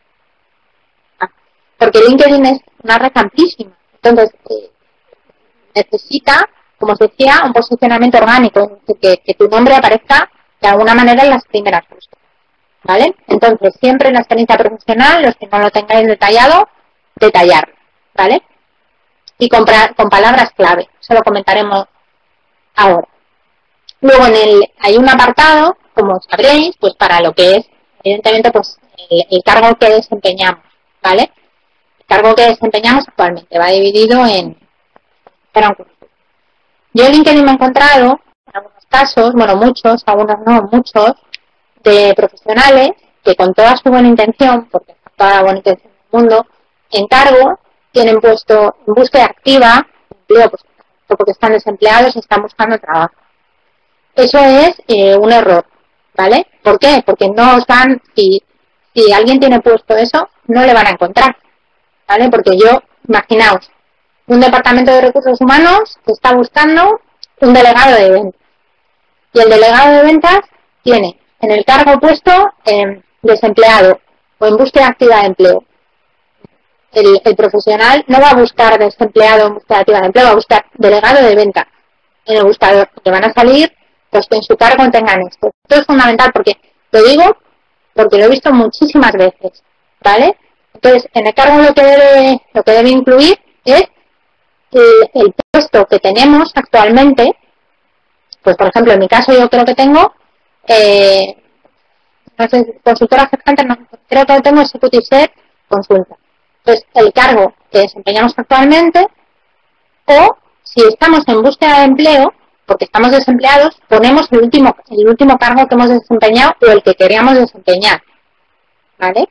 Porque LinkedIn es una red amplísima. Entonces, eh, necesita, como os decía, un posicionamiento orgánico, que, que tu nombre aparezca de alguna manera en las primeras búsquedas, ¿vale? Entonces, siempre en la experiencia profesional, los que no lo tengáis detallado, detallarlo, ¿vale? Y comprar con palabras clave, eso lo comentaremos ahora. Luego en el, hay un apartado, como sabréis, pues para lo que es, evidentemente, pues el, el cargo que desempeñamos, ¿vale? El cargo que desempeñamos actualmente va dividido en, en un currículum. Yo en LinkedIn me he encontrado, en algunos casos, bueno, muchos, algunos no, muchos, de profesionales que con toda su buena intención, porque está toda la buena intención del mundo, en cargo, tienen puesto en búsqueda activa, empleo, pues porque están desempleados y están buscando trabajo. Eso es eh, un error, ¿vale? ¿Por qué? Porque no os van, si, si alguien tiene puesto eso, no le van a encontrar, ¿vale? Porque yo, imaginaos, un departamento de recursos humanos que está buscando un delegado de ventas. Y el delegado de ventas tiene en el cargo puesto eh, desempleado o en búsqueda activa de empleo. El, el profesional no va a buscar desempleado en búsqueda activa de empleo, va a buscar delegado de ventas en el buscador, que van a salir los que en su cargo tengan esto. Esto es fundamental porque, lo digo, porque lo he visto muchísimas veces, ¿vale? Entonces, en el cargo lo que debe, lo que debe incluir es el, el puesto que tenemos actualmente. Pues, por ejemplo, en mi caso yo creo que tengo, eh, no sé, consultora gestante, no, creo que tengo Executive Search Consulta. Entonces, el cargo que desempeñamos actualmente, o si estamos en búsqueda de empleo, porque estamos desempleados, ponemos el último, el último cargo que hemos desempeñado o el que queríamos desempeñar, ¿vale?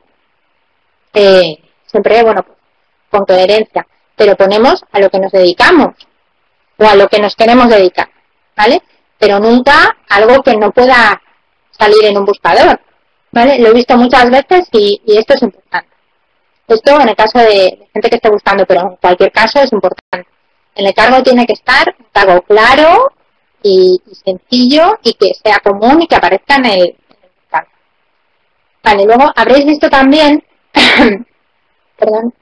Eh, siempre, bueno, pues, con coherencia, pero ponemos a lo que nos dedicamos o a lo que nos queremos dedicar, ¿vale? Pero nunca algo que no pueda salir en un buscador, ¿vale? Lo he visto muchas veces y, y esto es importante. Esto en el caso de, de gente que esté buscando, pero en cualquier caso es importante. En el cargo tiene que estar un cargo claro y, y sencillo y que sea común y que aparezca en el, en el buscador. Vale, luego habréis visto también, perdón,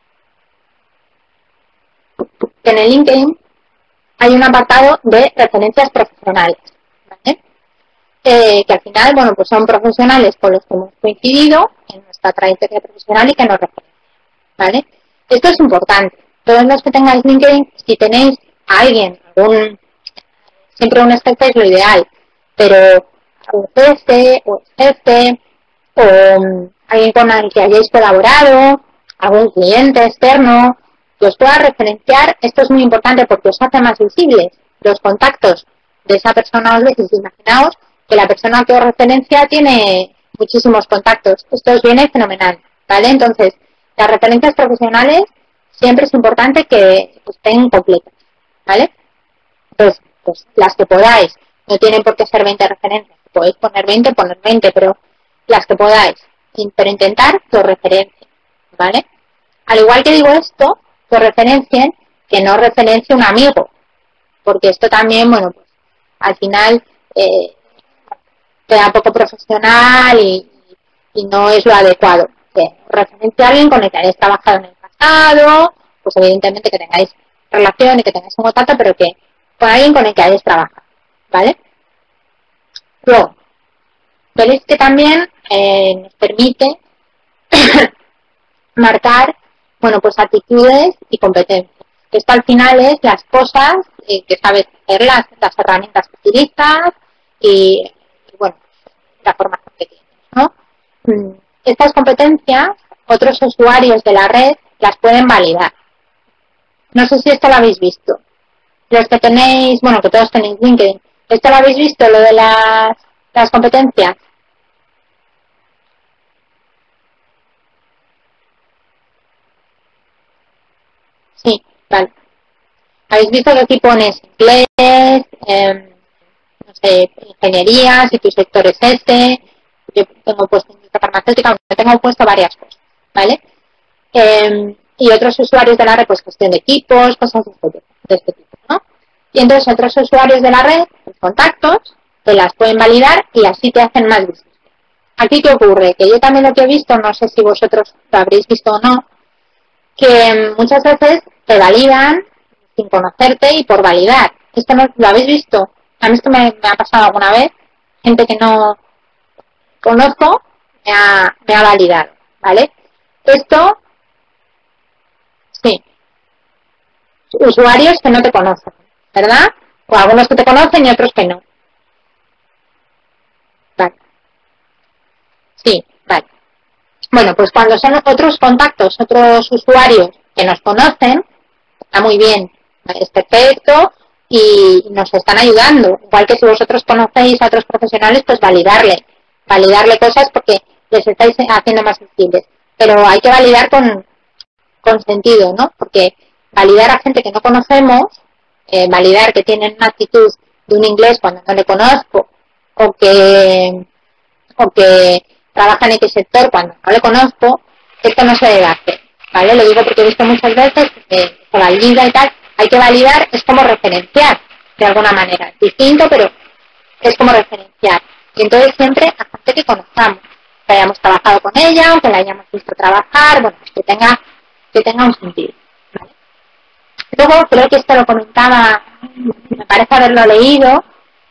que en el LinkedIn hay un apartado de referencias profesionales, ¿vale? Eh, que al final, bueno, pues son profesionales con los que hemos coincidido en nuestra trayectoria profesional y que nos referencian, ¿vale? Esto es importante. Todos los que tengáis LinkedIn, si tenéis a alguien, algún, siempre un jefe es lo ideal, pero un jefe o jefe o um, alguien con el que hayáis colaborado, algún cliente externo, que os pueda referenciar, esto es muy importante porque os hace más visibles los contactos de esa persona. Os veis, imaginaos que la persona que os referencia tiene muchísimos contactos. Esto os viene fenomenal, ¿vale? Entonces, las referencias profesionales siempre es importante que estén completas, ¿vale? Entonces, pues las que podáis, no tienen por qué ser veinte referencias, podéis poner veinte, poner veinte, pero las que podáis, pero intentar que os referencien, ¿vale? Al igual que digo esto, que os referencien, que no referencie un amigo, porque esto también, bueno, pues al final eh, queda poco profesional y, y no es lo adecuado. Que referencia a alguien con el que hayáis trabajado en el pasado, pues evidentemente que tengáis relación y que tengáis un contacto, pero que con alguien con el que hayáis trabajado, ¿vale? Luego, veréis que también eh, nos permite marcar, bueno, pues actitudes y competencias. Esto al final es las cosas eh, que sabes hacer, las, las herramientas que utilizas y, y, bueno, la formación que tienes, ¿no? Estas competencias, otros usuarios de la red las pueden validar. No sé si esto lo habéis visto. Los que tenéis, bueno, que todos tenéis LinkedIn, ¿esto lo habéis visto, lo de las, las competencias? Sí, vale. ¿Habéis visto que aquí pones inglés, eh, no sé, ingeniería, si tu sector es este? Yo tengo puesto industria farmacéutica, aunque tengo puesto varias cosas, ¿vale? Eh, y otros usuarios de la red, pues gestión de equipos, cosas de este, de este tipo, ¿no? Y entonces otros usuarios de la red, los contactos, te las pueden validar y así te hacen más visible. Aquí, ¿qué ocurre? Que yo también lo que he visto, no sé si vosotros lo habréis visto o no, que muchas veces te validan sin conocerte y por validar. ¿Esto no lo habéis visto? A mí esto me, me ha pasado alguna vez. Gente que no conozco me ha, me ha validado, ¿vale? Esto, sí, usuarios que no te conocen, ¿verdad? O algunos que te conocen y otros que no. Vale. Sí, vale. Bueno, pues cuando son otros contactos, otros usuarios que nos conocen, está muy bien, es perfecto y nos están ayudando. Igual que si vosotros conocéis a otros profesionales, pues validarle, validarle cosas porque les estáis haciendo más visibles. Pero hay que validar con, con sentido, ¿no? Porque validar a gente que no conocemos, eh, validar que tienen una actitud de un inglés cuando no le conozco, o que, o que trabajan en X sector cuando no le conozco, esto no se debe hacer, ¿vale? Lo digo porque he visto muchas veces que se valida y tal, hay que validar, es como referenciar, de alguna manera, es distinto, pero es como referenciar. Y entonces siempre a gente que conozcamos, que hayamos trabajado con ella, o que la hayamos visto trabajar, bueno, que tenga, que tenga un sentido, ¿vale? Luego, creo que esto lo comentaba, me parece haberlo leído,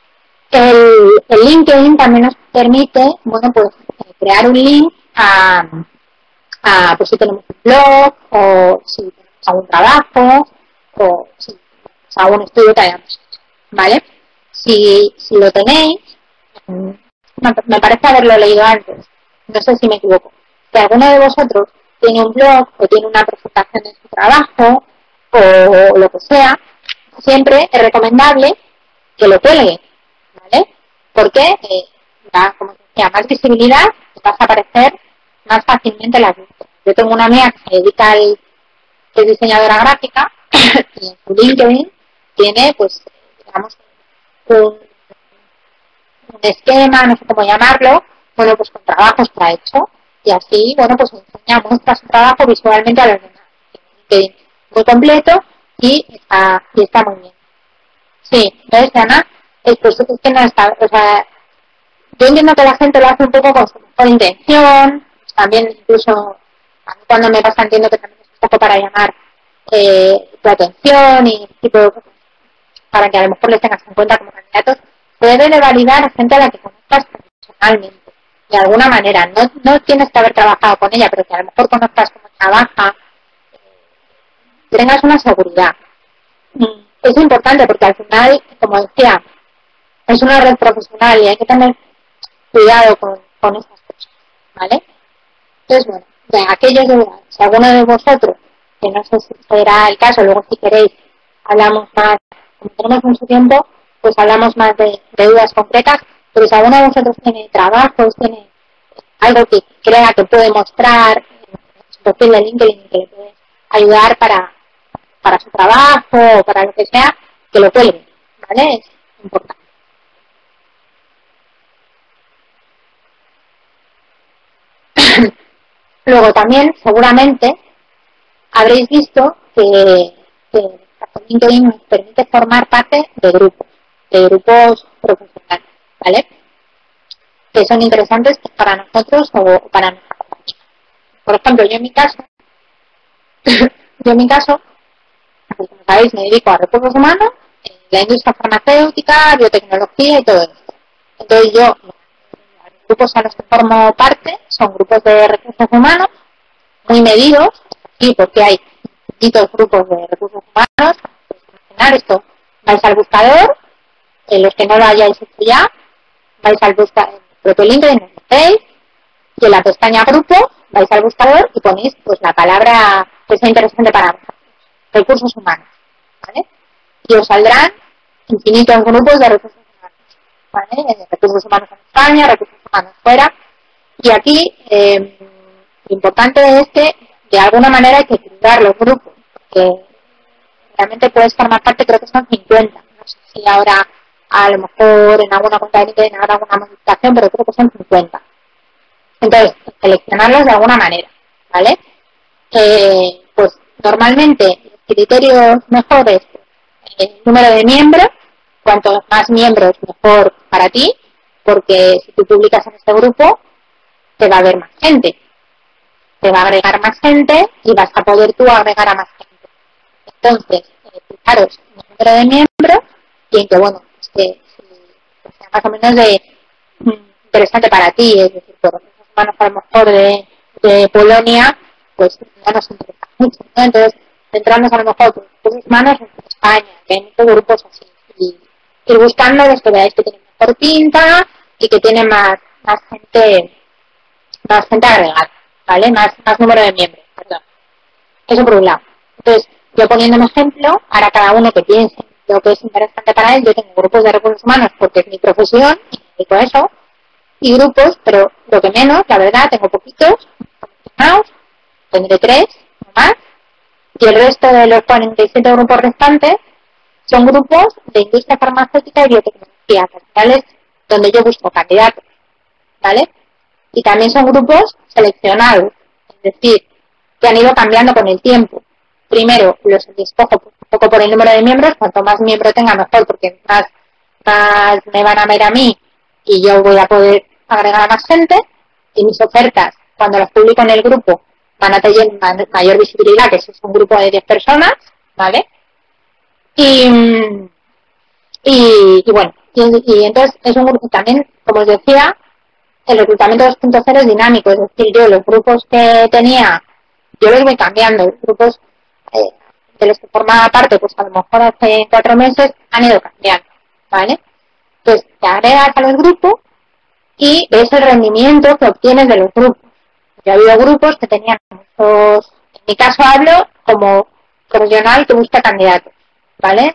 el, el LinkedIn también nos permite, bueno, pues crear un link a, a pues si tenemos un blog, o si tenemos algún trabajo, o si tenemos algún estudio que hayamos hecho, ¿vale? Si, si lo tenéis, me parece haberlo leído antes, no sé si me equivoco, si alguno de vosotros tiene un blog o tiene una presentación de su trabajo o lo que sea, siempre es recomendable que lo cuelgue, ¿vale? Porque eh, da, como decía, más visibilidad, vas a aparecer más fácilmente en las listas. Yo tengo una amiga que se dedica al, que es diseñadora gráfica y en su LinkedIn tiene, pues, digamos, un, un esquema, no sé cómo llamarlo, bueno, pues con trabajos que ha hecho y así, bueno, pues enseña, muestra su trabajo visualmente a los demás. LinkedIn muy completo y está, y está muy bien. Sí, entonces, Ana, es, pues, es que no está, o sea, yo entiendo que la gente lo hace un poco con su mejor intención, también incluso a mí cuando me pasa entiendo que también es un poco para llamar eh, tu atención y tipo de cosas, para que a lo mejor les tengas en cuenta como candidatos, se debe de validar a gente a la que conozcas profesionalmente, de alguna manera, no, no tienes que haber trabajado con ella, pero que a lo mejor conozcas cómo trabaja, tengas una seguridad. Es importante porque al final, como decía, es una red profesional y hay que tener cuidado con, con estas cosas, ¿vale? Entonces, bueno, de aquellos de verdad, si alguno de vosotros, que no sé si será el caso, luego si queréis hablamos más, como tenemos mucho tiempo, pues hablamos más de, de dudas concretas, pero si alguno de vosotros tiene trabajos, tiene algo que crea que puede mostrar en su perfil de LinkedIn que le puede ayudar para, para su trabajo o para lo que sea, que lo cuelgue, ¿vale? Es importante. Luego también, seguramente, habréis visto que, que LinkedIn nos permite formar parte de grupos, de grupos profesionales, ¿vale? Que son interesantes para nosotros o para nuestra compañía. Por ejemplo, yo en mi caso, yo en mi caso, pues como sabéis, me dedico a recursos humanos, eh, la industria farmacéutica, biotecnología y todo esto. Entonces yo, los grupos a los que formo parte son grupos de recursos humanos muy medidos, y porque hay distintos grupos de recursos humanos. Pues imaginar esto, vais al buscador, eh, los que no lo hayáis hecho ya, vais al buscador, en el propio LinkedIn, os metéis, y en la pestaña grupo vais al buscador y ponéis pues la palabra que sea interesante para vosotros, recursos humanos, ¿vale? Y os saldrán infinitos grupos de recursos humanos, ¿vale? Recursos humanos en España, recursos humanos fuera, y aquí eh, lo importante es que de alguna manera hay que equilibrar los grupos, porque realmente puedes formar parte, creo que son cincuenta, no sé si ahora a lo mejor en alguna cuenta de LinkedIn habrá alguna modificación, pero creo que son cincuenta. Entonces, seleccionarlos de alguna manera, ¿vale? Eh, pues normalmente los criterios mejores, el número de miembros, cuantos más miembros mejor para ti, porque si tú publicas en este grupo, te va a ver más gente, te va a agregar más gente y vas a poder tú agregar a más gente. Entonces, eh, fijaros en el número de miembros y en que, bueno, es que, que sea más o menos de mm, interesante para ti, es decir, por recursos humanos a lo mejor de, de Polonia, pues no nos interesa mucho, ¿no? Entonces, centrarnos a lo mejor por recursos humanos en España, que hay muchos grupos así, y ir buscando los que veáis que tienen mejor pinta y que tienen más, más gente, más gente agregada, ¿vale? Más, más número de miembros, perdón. Eso por un lado. Entonces, yo poniéndome ejemplo, ahora cada uno que piense lo que es interesante para él, yo tengo grupos de recursos humanos porque es mi profesión, y me dedico a eso, y grupos, pero lo que menos, la verdad, tengo poquitos, tendré tres o más, y el resto de los cuarenta y siete grupos restantes son grupos de industria farmacéutica y biotecnología, que al final es donde yo busco candidatos, ¿vale? Y también son grupos seleccionados, es decir, que han ido cambiando con el tiempo. Primero los escojo un poco por el número de miembros, cuanto más miembros tenga mejor, porque más, más me van a ver a mí y yo voy a poder agregar a más gente, y mis ofertas, cuando las publico en el grupo, van a tener mayor visibilidad que si es un grupo de diez personas, ¿vale? Y, y, y bueno, y, y entonces es un grupo también, como os decía, el reclutamiento dos punto cero es dinámico, es decir, yo los grupos que tenía, yo los voy cambiando, los grupos eh, de los que formaba parte, pues a lo mejor hace cuatro meses han ido cambiando, ¿vale? Entonces te agregas a los grupos y ves el rendimiento que obtienes de los grupos. Yo he habido grupos que tenían muchos, en mi caso hablo como profesional que busca candidatos, ¿vale?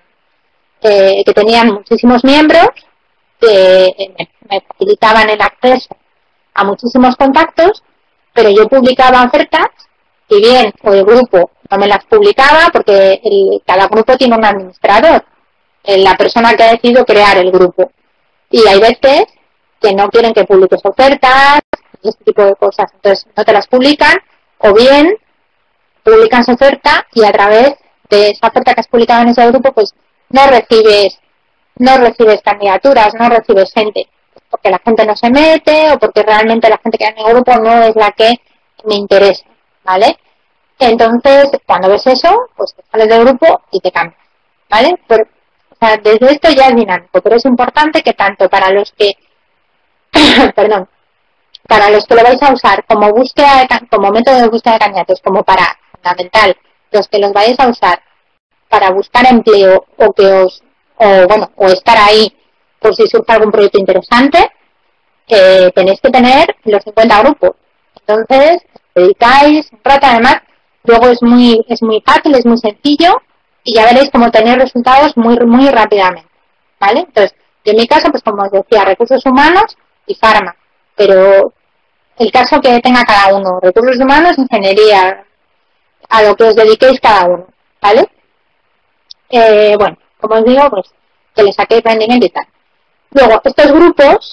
Eh, que tenían muchísimos miembros, que me, me facilitaban el acceso a muchísimos contactos, pero yo publicaba ofertas y bien, o el grupo no me las publicaba porque el, cada grupo tiene un administrador, la persona que ha decidido crear el grupo. Y hay veces que no quieren que publiques ofertas, este tipo de cosas, entonces no te las publican, o bien publican su oferta y a través de esa oferta que has publicado en ese grupo, pues no recibes, no recibes candidaturas, no recibes gente, porque la gente no se mete o porque realmente la gente que hay en el grupo no es la que me interesa, ¿vale? Entonces, cuando ves eso, pues te sales del grupo y te cambias, ¿vale? Pero, o sea, desde esto ya es dinámico, pero es importante que tanto para los que, perdón, para los que lo vais a usar como búsqueda de, como método de búsqueda de candidatos, como para, fundamental, los que los vais a usar para buscar empleo o que os, o bueno, o estar ahí por si surge algún proyecto interesante, eh, tenéis que tener los cincuenta grupos. Entonces, dedicáis un rato, además, luego es muy, es muy fácil, es muy sencillo y ya veréis cómo tener resultados muy, muy rápidamente, ¿vale? Entonces, en mi caso, pues como os decía, recursos humanos y farma, pero el caso que tenga cada uno, recursos humanos, ingeniería, a lo que os dediquéis cada uno, ¿vale? Eh, bueno, como os digo, pues que le saquéis rendimiento y tal. Luego, estos grupos,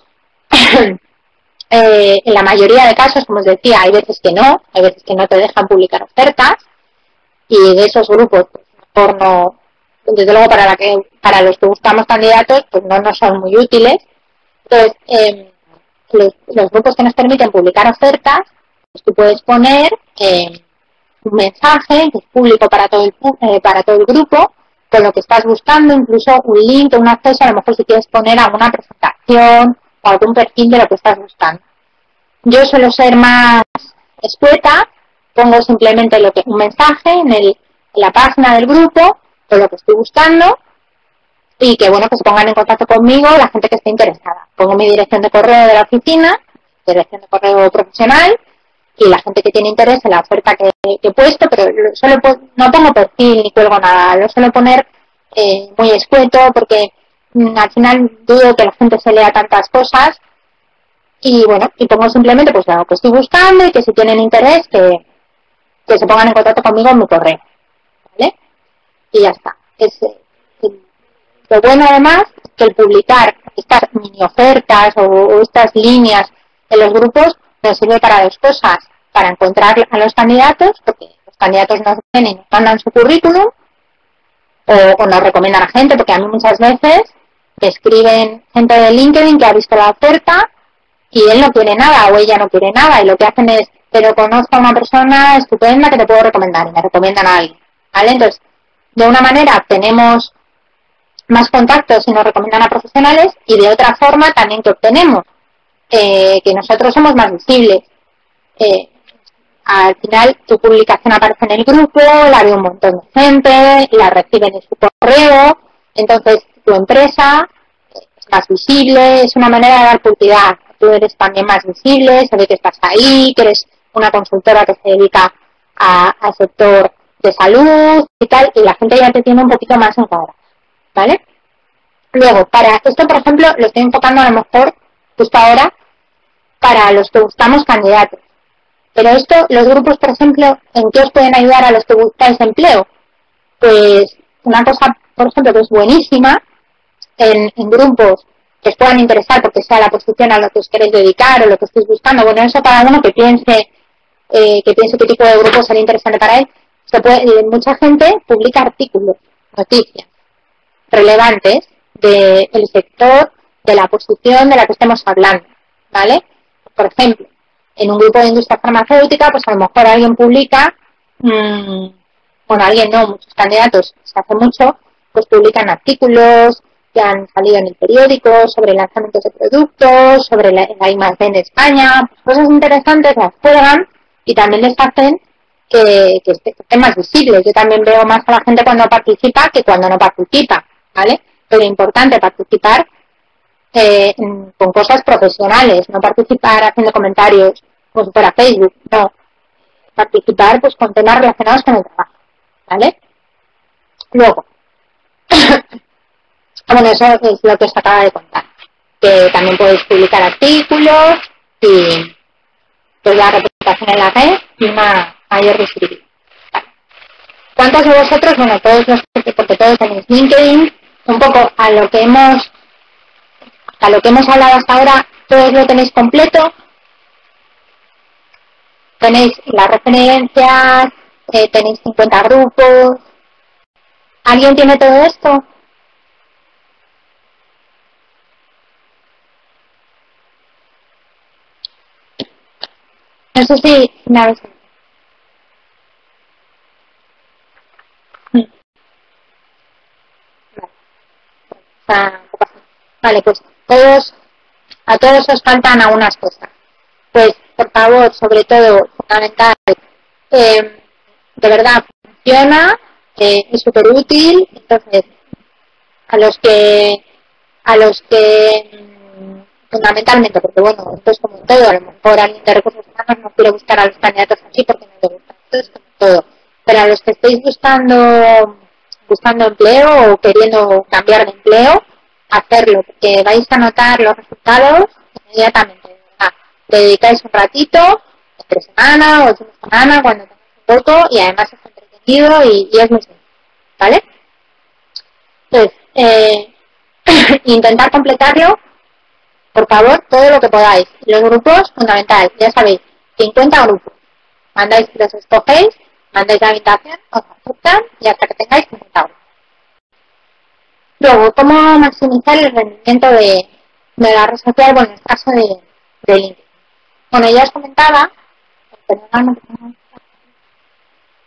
eh, en la mayoría de casos, como os decía, hay veces que no, hay veces que no te dejan publicar ofertas, y de esos grupos, pues mejor no, desde luego para, la que, para los que buscamos candidatos, pues no nos son muy útiles. Entonces, eh, los, los grupos que nos permiten publicar ofertas, pues tú puedes poner eh, un mensaje que es público para todo el, eh, para todo el grupo, con lo que estás buscando, incluso un link, un acceso, a lo mejor si quieres poner alguna presentación o algún perfil de lo que estás buscando. Yo suelo ser más escueta, pongo simplemente lo que un mensaje en, el, en la página del grupo con lo que estoy buscando y que, bueno, que se pongan en contacto conmigo la gente que esté interesada. Pongo mi dirección de correo de la oficina, dirección de correo profesional, y la gente que tiene interés en la oferta que, que he puesto, pero solo no pongo perfil ni cuelgo nada, lo suelo poner eh, muy escueto porque mmm, al final dudo que la gente se lea tantas cosas y bueno, y pongo simplemente pues lo que estoy buscando y que si tienen interés que, que se pongan en contacto conmigo en mi correo, ¿vale? Y ya está. Es, lo bueno además es que el publicar estas mini ofertas o, o estas líneas en los grupos nos sirve para dos cosas, para encontrar a los candidatos, porque los candidatos nos ven y nos mandan su currículum, o, o nos recomiendan a gente, porque a mí muchas veces me escriben gente de LinkedIn que ha visto la oferta y él no quiere nada o ella no quiere nada, y lo que hacen es, pero conozco a una persona estupenda que te puedo recomendar, y me recomiendan a alguien, ¿vale? Entonces, de una manera tenemos más contactos y nos recomiendan a profesionales, y de otra forma también que obtenemos eh, que nosotros somos más visibles. Eh, al final tu publicación aparece en el grupo, la ve un montón de gente, la reciben en su correo, entonces tu empresa es más visible, es una manera de dar publicidad. Tú eres también más visible, se ve que estás ahí, que eres una consultora que se dedica a, al sector de salud y tal, y la gente ya te tiene un poquito más en cuadra, ¿vale? Luego, para esto, por ejemplo, lo estoy enfocando a lo mejor justo ahora para los que buscamos candidatos. Pero esto, los grupos, por ejemplo, ¿en qué os pueden ayudar a los que buscáis empleo? Pues una cosa, por ejemplo, que es buenísima en, en grupos que os puedan interesar porque sea la posición a lo que os queréis dedicar o lo que estéis buscando. Bueno, eso cada uno que piense eh, que piense qué tipo de grupo sería interesante para él. Se puede, mucha gente publica artículos, noticias relevantes del sector, de la posición de la que estemos hablando, ¿vale? Por ejemplo, en un grupo de industria farmacéutica, pues a lo mejor alguien publica, mmm, bueno, alguien no, muchos candidatos, se hace mucho, pues publican artículos que han salido en el periódico sobre lanzamientos de productos, sobre la, la I más D en España, pues cosas interesantes las cuelgan y también les hacen que, que estén más visibles. Yo también veo más a la gente cuando participa que cuando no participa, ¿vale? Pero importante participar eh, con cosas profesionales, no participar haciendo comentarios como si fuera Facebook, no. Participar pues con temas relacionados con el trabajo, ¿vale? Luego, bueno, eso es lo que os acaba de contar, que también podéis publicar artículos y pues la reputación en la red y una mayor visibilidad. Vale. ¿Cuántos de vosotros? Bueno, todos los porque todos tenéis LinkedIn, un poco a lo que hemos a lo que hemos hablado hasta ahora, todos lo tenéis completo. Tenéis las referencias, eh, tenéis cincuenta grupos. ¿Alguien tiene todo esto? No sé si me habéis... Vale, pues todos, a todos os faltan algunas cosas. Pues, por favor, sobre todo, fundamental, eh, de verdad funciona, eh, es súper útil, entonces, a los que, a los que, fundamentalmente, porque bueno, esto es como todo, a lo mejor alguien de recursos humanos no quiere buscar a los candidatos así porque no le gusta, esto es como todo, pero a los que estéis buscando, buscando empleo o queriendo cambiar de empleo, hacerlo, porque vais a notar los resultados inmediatamente, ¿verdad? Le dedicáis un ratito, entre semana o fin de semana, cuando tengáis un poco, y además es entretenido y, y es muy simple, ¿vale? Entonces, eh, intentar completarlo, por favor, todo lo que podáis. Los grupos, fundamental, ya sabéis, cincuenta grupos. Mandáis, los escogéis, mandáis la invitación, os aceptan y hasta que tengáis cincuenta grupos. Luego, ¿cómo maximizar el rendimiento de, de la red social? Bueno, en el caso de, de LinkedIn. Bueno, ya os comentaba, perdonadme,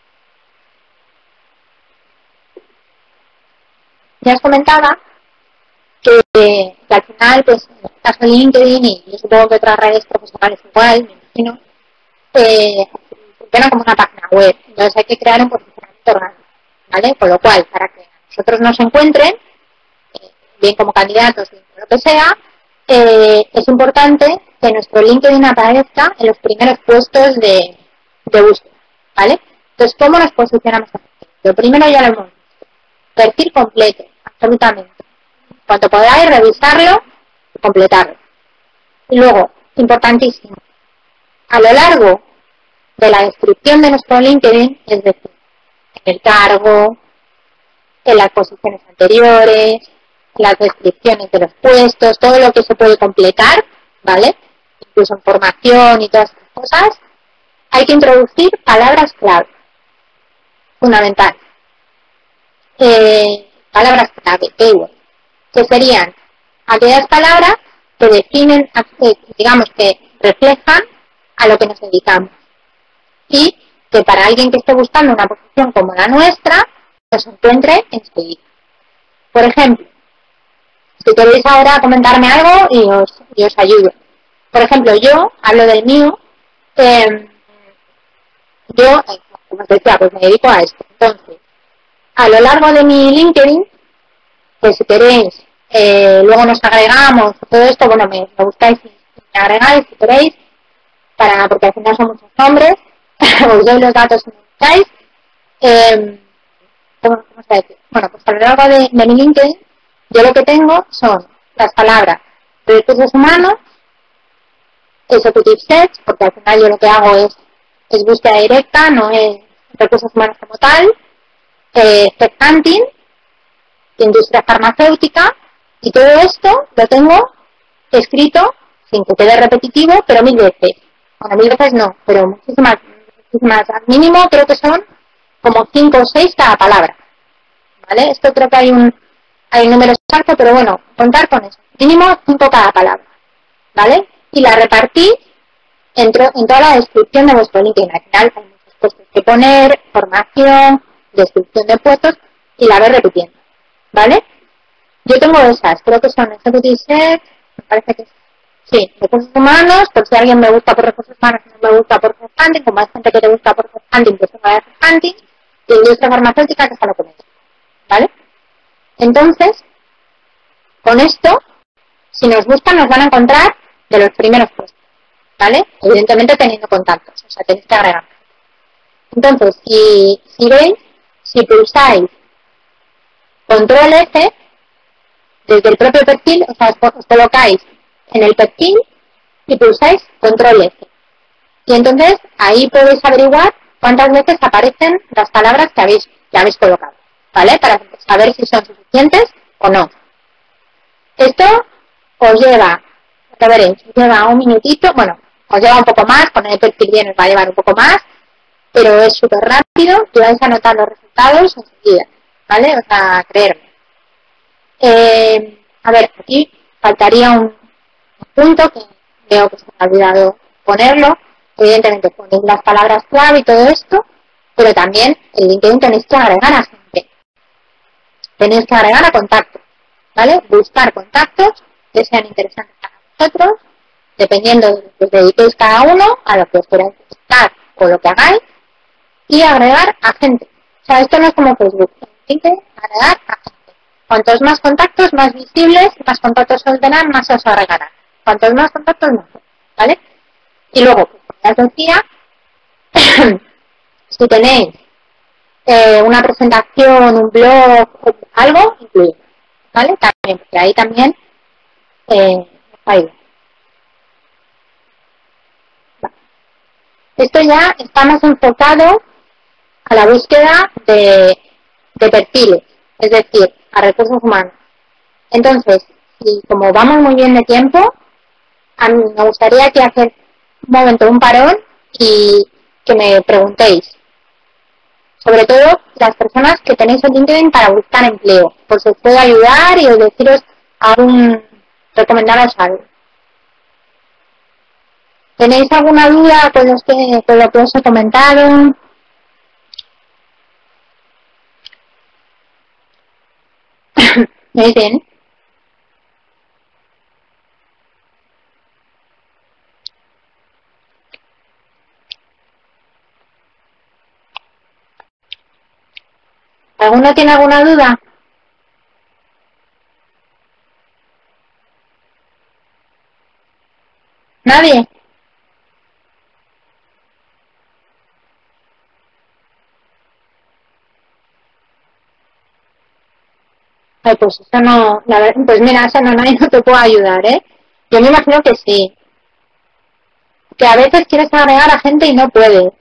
ya os comentaba que, que al final, pues en el caso de LinkedIn y yo supongo que otras redes profesionales igual, me imagino, eh, funciona como una página web. Entonces hay que crear un posicionamiento orgánico, ¿vale? Con lo cual, para que nosotros nos encuentren, eh, bien como candidatos, bien como lo que sea, eh, es importante que nuestro LinkedIn aparezca en los primeros puestos de, de búsqueda, ¿vale? Entonces, ¿cómo nos posicionamos? Lo primero ya lo hemos visto. Perfil completo, absolutamente. Cuanto podáis revisarlo y completarlo. Y luego, importantísimo, a lo largo de la descripción de nuestro LinkedIn, es decir, en el cargo, en las posiciones anteriores, en las descripciones de los puestos, todo lo que se puede completar, ¿vale? Incluso en formación y todas estas cosas, hay que introducir palabras clave, fundamentales. Eh, palabras clave, keywords, que serían aquellas palabras que definen, digamos, que reflejan a lo que nos dedicamos. Y que para alguien que esté buscando una posición como la nuestra, nos encuentre enseguida. Por ejemplo, si queréis ahora comentarme algo y os, y os ayudo. Por ejemplo, yo hablo del mío, eh, yo, como os decía, pues me dedico a esto. Entonces, a lo largo de mi LinkedIn, pues si queréis, eh, luego nos agregamos, todo esto, bueno, me, me buscáis y me agregáis si queréis, para, porque al final son muchos nombres, os doy los datos que me buscáis. Eh, ¿cómo, ¿Cómo se dice? Bueno, pues a lo largo de, de mi LinkedIn, yo lo que tengo son las palabras recursos humanos, executive search, porque al final yo lo que hago es, es búsqueda directa, no es recursos humanos como tal, eh, headhunting, industria farmacéutica, y todo esto lo tengo escrito sin que quede repetitivo, pero mil veces. Bueno, mil veces no, pero muchísimas, muchísimas. Al mínimo creo que son como cinco o seis cada palabra. ¿Vale? Esto creo que hay un, hay un número exacto, pero bueno, contar con eso. Mínimo cinco cada palabra. ¿Vale? Y la repartí en, en toda la descripción de vuestro LinkedIn. Al final hay muchos puestos que poner, formación, descripción de puestos, y la vais repitiendo. ¿Vale? Yo tengo esas, creo que son Executive Search, me parece que sí, recursos humanos, por si alguien me busca por recursos humanos y no me gusta por headhunting, como hay gente que te busca por headhunting, pues tengo la de headhunting, y industria farmacéutica, que está lo que me dice. ¿Vale? Entonces, con esto, si nos buscan, nos van a encontrar de los primeros puestos. ¿Vale? Evidentemente teniendo contactos, o sea, tenéis que agregar. Entonces, si, si veis, si pulsáis control F, desde el propio perfil, o sea, os colocáis en el perfil y pulsáis control F. Y entonces ahí podéis averiguar cuántas veces aparecen las palabras que habéis, que habéis colocado, ¿vale? Para saber si son suficientes o no. Esto os lleva, ya veréis, os lleva un minutito, bueno, os lleva un poco más, poner el perfil bien os va a llevar un poco más, pero es súper rápido y vais a notar los resultados enseguida, ¿vale? O sea, creerme. Eh, a ver, aquí faltaría un, un punto que veo que se me ha olvidado ponerlo. Evidentemente ponéis las palabras clave y todo esto, pero también en LinkedIn tenéis que agregar a gente. Tenéis que agregar a contactos, ¿vale? Buscar contactos que sean interesantes para vosotros, dependiendo de lo que os dediquéis cada uno, a lo que os queráis buscar o lo que hagáis, y agregar a gente. O sea, esto no es como Facebook. En LinkedIn, agregar a gente. Cuantos más contactos, más visibles, más contactos os verán, más os agregarán. Cuantos más contactos, mejor, ¿vale? Y luego, pues, como ya os decía, si tenéis eh, una presentación, un blog, algo, incluido, ¿vale? También, porque ahí también eh, ahí. Vale. Esto ya está más enfocado a la búsqueda de, de perfiles, es decir, a recursos humanos. Entonces, y como vamos muy bien de tiempo, a mí me gustaría que hacer un momento, un parón y que me preguntéis. Sobre todo las personas que tenéis el LinkedIn para buscar empleo, por si os puedo ayudar y os deciros algún, recomendaros algo. ¿Tenéis alguna duda con, los que, con lo que os he comentado? Muy bien. ¿Alguno tiene alguna duda? ¿Nadie? Ay, pues eso no, la verdad, pues mira, eso no, nadie no te puedo ayudar, ¿eh? Yo me imagino que sí. Que a veces quieres agregar a gente y no puedes.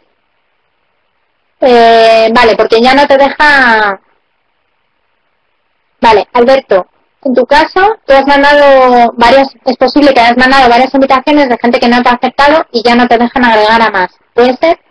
Eh, vale, porque ya no te deja. Vale, Alberto, en tu caso, tú has mandado varias, es posible que hayas mandado varias invitaciones de gente que no te ha aceptado y ya no te dejan agregar a más. ¿Puede ser?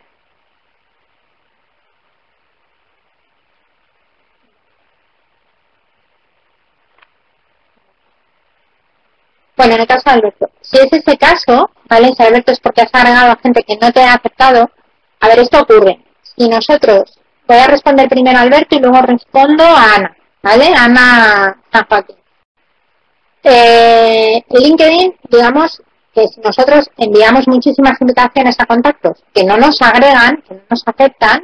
Bueno, en el caso de Alberto, si es ese caso, ¿vale? Si Alberto es porque has agregado a gente que no te ha aceptado, a ver, esto ocurre. Si nosotros, voy a responder primero a Alberto y luego respondo a Ana, ¿vale? Ana San Joaquín. Eh, LinkedIn, digamos que si nosotros enviamos muchísimas invitaciones a contactos que no nos agregan, que no nos aceptan,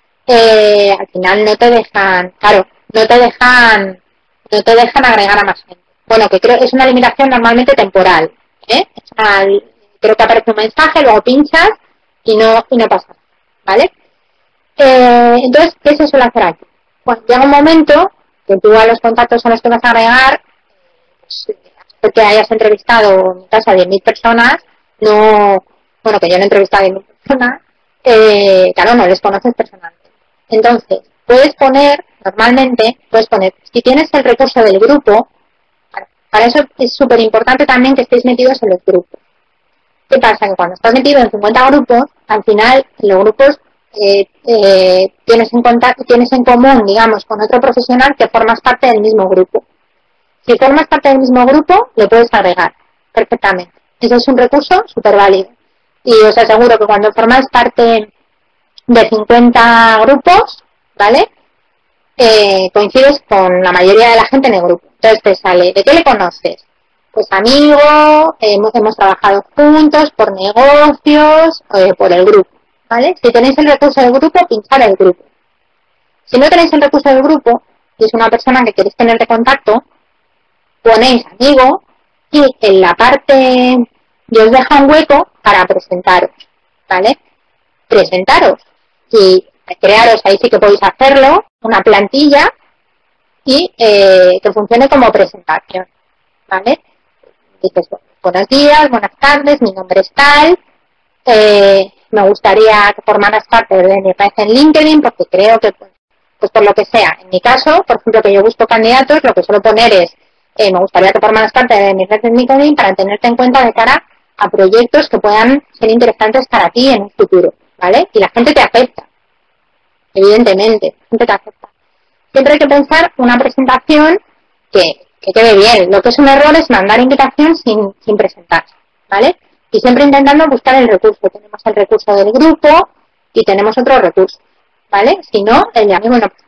eh, al final no te dejan, claro, no te dejan, no te dejan agregar a más gente. Bueno, que creo es una limitación normalmente temporal, ¿eh? Al, creo que aparece un mensaje, luego pinchas y no y no pasa, ¿vale? Eh, entonces, ¿qué se suele hacer aquí? Bueno, llega un momento que tú a los contactos a los que vas a agregar, pues, porque hayas entrevistado en mi casa a diez mil personas, no, bueno, que yo no he entrevistado a diez mil personas, eh, claro, no les conoces personalmente. Entonces, puedes poner, normalmente, puedes poner, si tienes el recurso del grupo, para eso es súper importante también que estéis metidos en los grupos. ¿Qué pasa? Que cuando estás metido en cincuenta grupos, al final, en los grupos eh, eh, tienes, en contacto, tienes en común, digamos, con otro profesional que formas parte del mismo grupo. Si formas parte del mismo grupo, lo puedes agregar perfectamente. Ese es un recurso súper válido. Y os aseguro que cuando formáis parte de cincuenta grupos, ¿vale? Eh, coincides con la mayoría de la gente en el grupo. Entonces te sale, ¿de qué le conoces? Pues amigo, eh, hemos, hemos trabajado juntos, por negocios, eh, por el grupo, ¿vale? Si tenéis el recurso del grupo, pinchar el grupo. Si no tenéis el recurso del grupo, y es una persona que queréis tener de contacto, ponéis amigo y en la parte yo os dejo un hueco para presentaros, ¿vale? Presentaros y crearos, ahí sí que podéis hacerlo, una plantilla y eh, que funcione como presentación, ¿vale? Dices, buenos días, buenas tardes, mi nombre es tal, eh, me gustaría que formaras parte de mi red en LinkedIn porque creo que, pues, pues por lo que sea, en mi caso, por ejemplo, que yo busco candidatos, lo que suelo poner es, eh, me gustaría que formaras parte de mi red en LinkedIn para tenerte en cuenta de cara a proyectos que puedan ser interesantes para ti en un futuro, ¿vale? Y la gente te acepta, evidentemente, la gente te acepta. Siempre hay que pensar una presentación que, que quede bien. Lo que es un error es mandar invitación sin, sin presentar, ¿vale? Y siempre intentando buscar el recurso. Tenemos el recurso del grupo y tenemos otro recurso, ¿vale? Si no, el de amigo no pasa.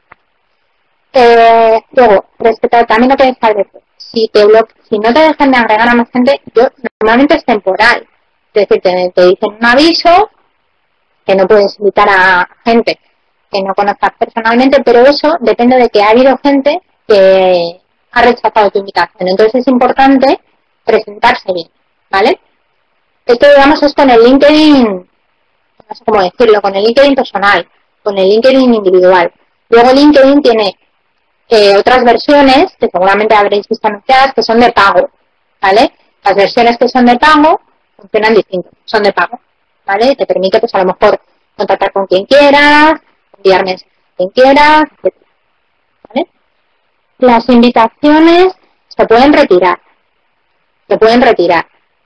Eh, luego, respecto a también lo que decía Alberto, si, te blo si no te dejan de agregar a más gente, yo normalmente es temporal. Es decir, te, te dicen un aviso que no puedes invitar a gente que no conozcas personalmente, pero eso depende de que ha habido gente que ha rechazado tu invitación. Entonces es importante presentarse bien, ¿vale? Esto, digamos, es con el LinkedIn, no sé cómo decirlo, con el LinkedIn personal, con el LinkedIn individual. Luego LinkedIn tiene eh, otras versiones, que seguramente habréis visto anunciadas, que son de pago, ¿vale? Las versiones que son de pago funcionan distinto, son de pago, ¿vale? Te permite, pues a lo mejor, contactar con quien quieras, enviar mensajes a quien quieras, etcétera, ¿vale? Las invitaciones se pueden retirar, se pueden retirar.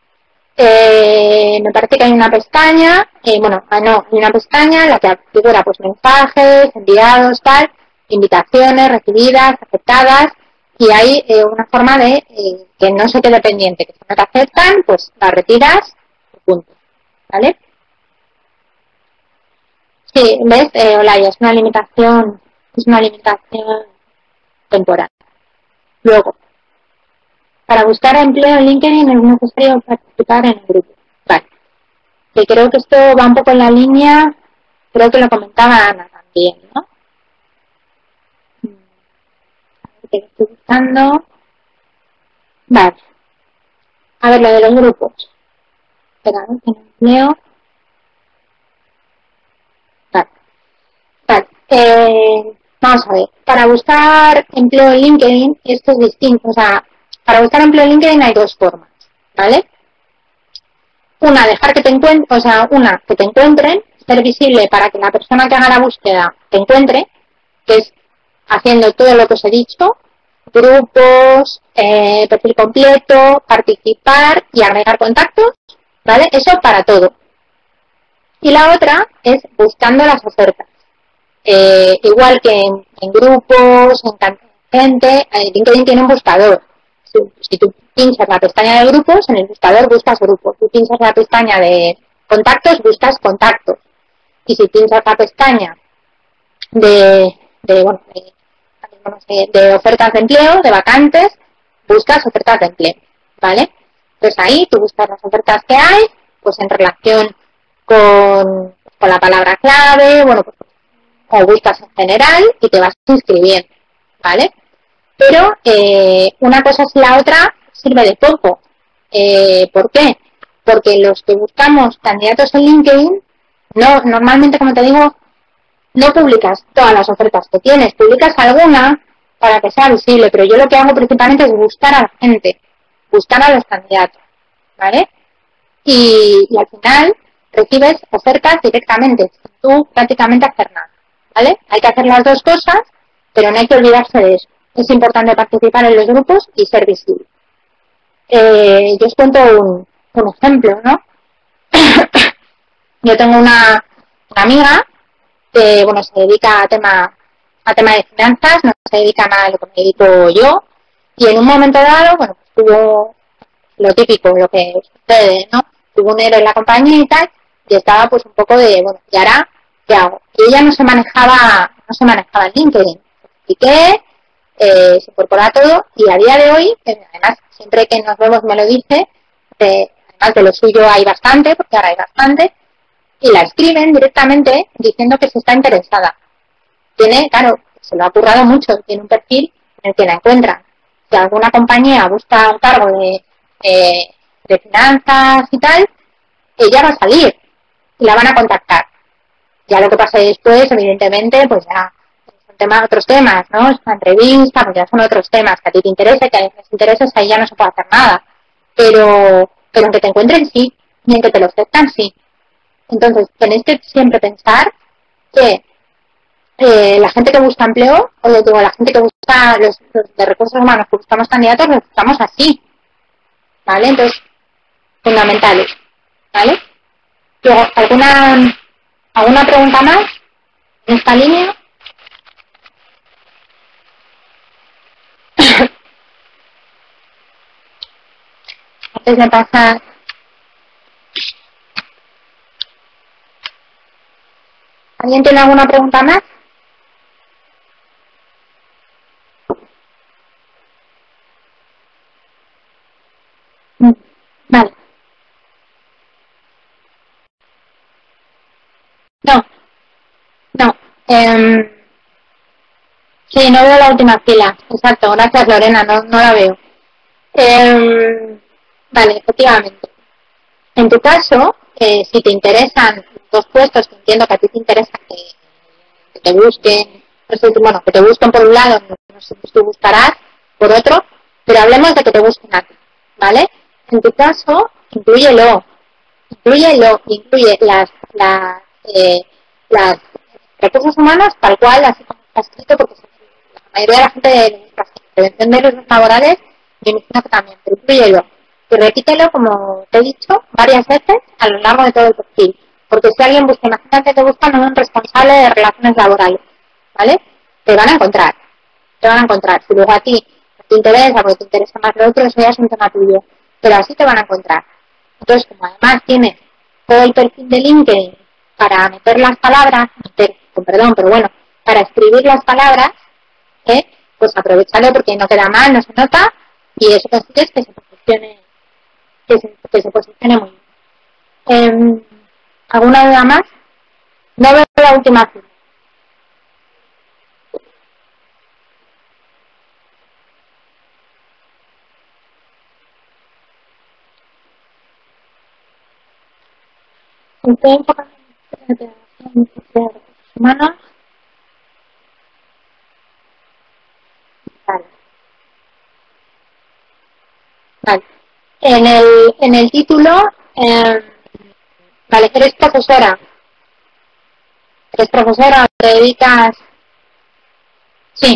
Eh, me parece que hay una pestaña, eh, bueno, ah, no, hay una pestaña en la que figura pues mensajes, enviados, tal, invitaciones recibidas, aceptadas, y hay eh, una forma de eh, que no se quede pendiente, que si no te aceptan, pues la retiras y punto, ¿vale? Sí, ¿ves? Eh, Olaya, es una limitación, es una limitación temporal. Luego, para buscar empleo en LinkedIn es necesario participar en el grupo. Vale. Que creo que esto va un poco en la línea, creo que lo comentaba Ana también, ¿no? A ver, que lo estoy buscando. Vale. A ver, lo de los grupos. Espera, ¿no? En empleo. Vale. Vale. Eh, vamos a ver. Para buscar empleo en LinkedIn, esto es distinto. O sea, para buscar empleo en LinkedIn hay dos formas, ¿vale? Una, dejar que te encuentren, o sea, una, que te encuentren, ser visible para que la persona que haga la búsqueda te encuentre, que es haciendo todo lo que os he dicho, grupos, eh, perfil completo, participar y agregar contactos, ¿vale? Eso para todo. Y la otra es buscando las ofertas. Eh, igual que en, en grupos, en gente, eh, LinkedIn tiene un buscador. Si, si tú pinchas la pestaña de grupos, en el buscador buscas grupos. Si pinchas la pestaña de contactos, buscas contactos. Y si pinchas la pestaña de, de, bueno, de, de ofertas de empleo, de vacantes, buscas ofertas de empleo, ¿vale? Entonces ahí tú buscas las ofertas que hay, pues en relación con, con la palabra clave, bueno, pues, o buscas en general y te vas inscribiendo, ¿vale? Pero eh, una cosa si la otra sirve de poco. Eh, ¿Por qué? Porque los que buscamos candidatos en LinkedIn, no, normalmente, como te digo, no publicas todas las ofertas que tienes, publicas alguna para que sea visible, pero yo lo que hago principalmente es buscar a la gente, buscar a los candidatos, ¿vale? Y, y al final recibes ofertas directamente, sin tú prácticamente hacer nada, ¿vale? Hay que hacer las dos cosas, pero no hay que olvidarse de eso. Es importante participar en los grupos y ser visible. Eh, yo os cuento un, un ejemplo, ¿no? Yo tengo una, una amiga que, bueno, se dedica a tema, a tema de finanzas, no se dedica a nada de lo que me dedico yo, y en un momento dado, bueno, pues tuvo lo típico, lo que sucede, ¿no? Tuvo un ERE en la compañía y tal, y estaba pues un poco de, bueno, ¿y ahora qué hago? Y ella no se manejaba, no se manejaba en LinkedIn. Expliqué, eh, se incorpora todo, y a día de hoy, eh, además, siempre que nos vemos me lo dice, eh, además de lo suyo hay bastante, porque ahora hay bastante, y la escriben directamente diciendo que se está interesada. Tiene, claro, se lo ha currado mucho, tiene un perfil en el que la encuentran. Si alguna compañía busca un cargo de, eh, de finanzas y tal, ella va a salir y la van a contactar. Ya lo que pase después, evidentemente, pues ya son temas, otros temas, ¿no? Es una entrevista, pues ya son otros temas que a ti te interesa, que a ellos les interesa, ahí ya no se puede hacer nada. Pero, pero en que te encuentren sí, y en que te lo aceptan sí. Entonces, tenéis que siempre pensar que eh, la gente que busca empleo, o yo digo, la gente que busca los, los de recursos humanos, que buscamos candidatos, los buscamos así, ¿vale? Entonces, fundamentales, ¿vale? Luego, ¿alguna, alguna pregunta más en esta línea? Antes de pasar... ¿Alguien tiene alguna pregunta más? Vale. No, no. Eh, sí, no veo la última fila. Exacto, gracias Lorena, no, no la veo. Eh, vale, efectivamente. En tu caso, eh, si te interesan dos puestos, que entiendo que a ti te interesa que, que te busquen, no sé, bueno, que te busquen por un lado, no sé si tú buscarás por otro, pero hablemos de que te busquen a ti, ¿vale? En tu caso, inclúyelo, inclúyelo, incluye las, las, eh, las recursos humanos tal cual, así como está escrito, porque la mayoría de la gente de la prevención de riesgos laborales, me imagino que también, pero inclúyelo. Y repítelo, como te he dicho, varias veces a lo largo de todo el perfil. Porque si alguien busca, imagínate que buscan a un responsable de relaciones laborales, ¿vale? Te van a encontrar, te van a encontrar. Si luego a ti te interesa, porque te interesa más lo otro, eso ya es un tema tuyo. Pero así te van a encontrar. Entonces, como además tienes todo el perfil de LinkedIn para meter las palabras, meter, con perdón, pero bueno, para escribir las palabras, ¿eh? pues aprovechalo porque no queda mal, no se nota, y eso consigues que se posicione, que se, que se posicione muy bien. Eh, ¿Alguna duda más? No veo la última fila. Estoy enfocando en la integración de recursos humanos. Vale. Vale. En el, en el título, eh, vale, eres profesora. Eres profesora, te dedicas. Sí.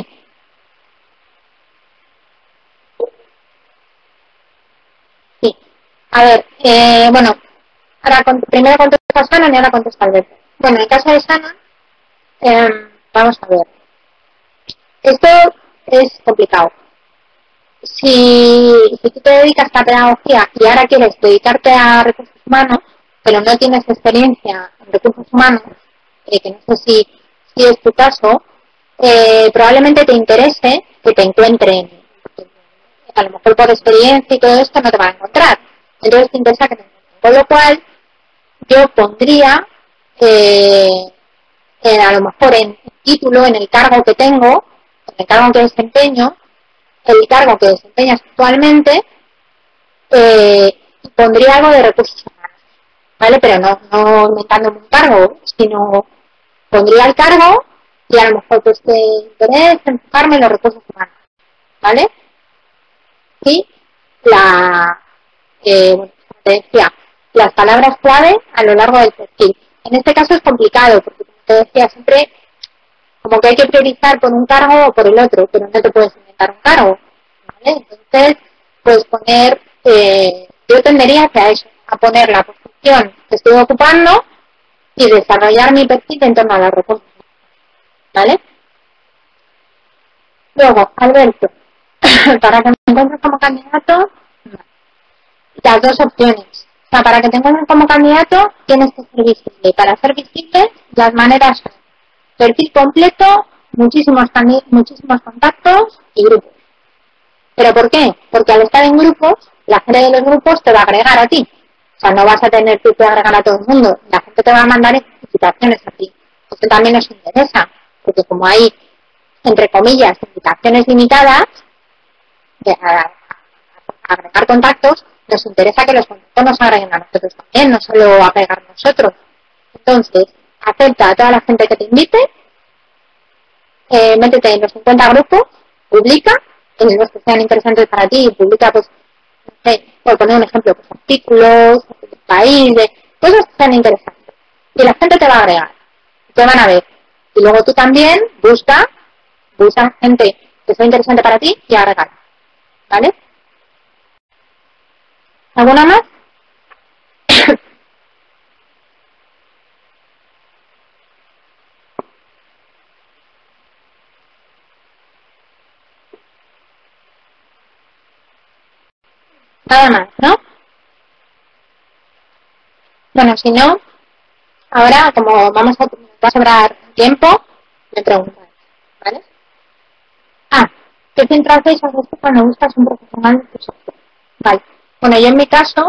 Sí. A ver, eh, bueno, ahora con, primero contesta Shannon y ahora contesta Alberto. Bueno, en el caso de Shannon, eh, vamos a ver. Esto es complicado. Si, si tú te dedicas a pedagogía y ahora quieres dedicarte a recursos humanos, pero no tienes experiencia en recursos humanos, eh, que no sé si, si es tu caso, eh, probablemente te interese que te encuentren. A lo mejor por experiencia y todo esto no te van a encontrar. Entonces te interesa que te encuentren. Con lo cual, yo pondría, eh, eh, a lo mejor en el título, en el cargo que tengo, en el cargo que desempeño, el cargo que desempeñas actualmente, eh, pondría algo de recursos humanos, ¿vale? Pero no, no inventándome un cargo, sino pondría el cargo y a lo mejor pues te interesa enfocarme en los recursos humanos, ¿vale? Y la, eh, bueno, como te decía, las palabras clave a lo largo del perfil. En este caso es complicado, porque como te decía, siempre como que hay que priorizar por un cargo o por el otro, pero no te puedes inventar un cargo, ¿vale? Entonces, pues poner, eh, yo tendería hacia eso, a poner la posición que estoy ocupando y desarrollar mi perfil en torno a los recursos, ¿vale? Luego, Alberto, para que me encuentres como candidato, las dos opciones. O sea, para que te encuentres como candidato, tienes que ser visible. Para ser visible, las maneras son perfil completo, muchísimos, muchísimos contactos y grupos. ¿Pero por qué? Porque al estar en grupos, la gente de los grupos te va a agregar a ti. O sea, no vas a tener tú que agregar a todo el mundo. La gente te va a mandar invitaciones a ti. Esto también nos interesa, porque como hay, entre comillas, invitaciones limitadas, de a, a, a agregar contactos, nos interesa que los contactos nos agreguen a nosotros también, no solo agregar nosotros. Entonces, acepta a toda la gente que te invite, eh, métete en los cincuenta grupos, publica, en los que sean interesantes para ti, publica, pues, no sé, por poner un ejemplo, pues artículos, del país, de cosas que sean interesantes. Y la gente te va a agregar, te van a ver. Y luego tú también busca, busca gente que sea interesante para ti y agregar. ¿Vale? ¿Alguna más? Nada más, ¿no? Bueno, si no, ahora, como vamos a, va a sobrar tiempo, me preguntas, ¿vale? Ah, ¿qué centro hacéis a esto cuando buscas un profesional de tu sector? Vale. Bueno, yo en mi caso,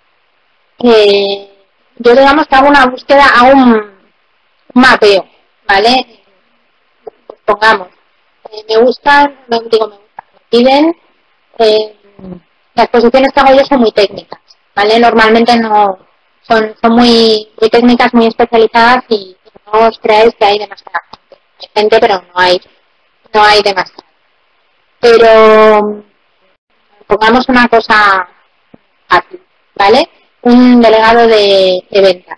eh, yo digamos que hago una búsqueda, hago un, un mapeo, ¿vale? Pues pongamos, eh, me gustan, me, digo, me gustan, me piden, eh, las posiciones que hago yo son muy técnicas, ¿vale? Normalmente no, son, son muy, muy técnicas, muy especializadas y no os creáis que hay demasiada gente. Hay gente, pero no hay, no hay demasiada. Pero pongamos una cosa fácil, ¿vale? Un delegado de, de ventas.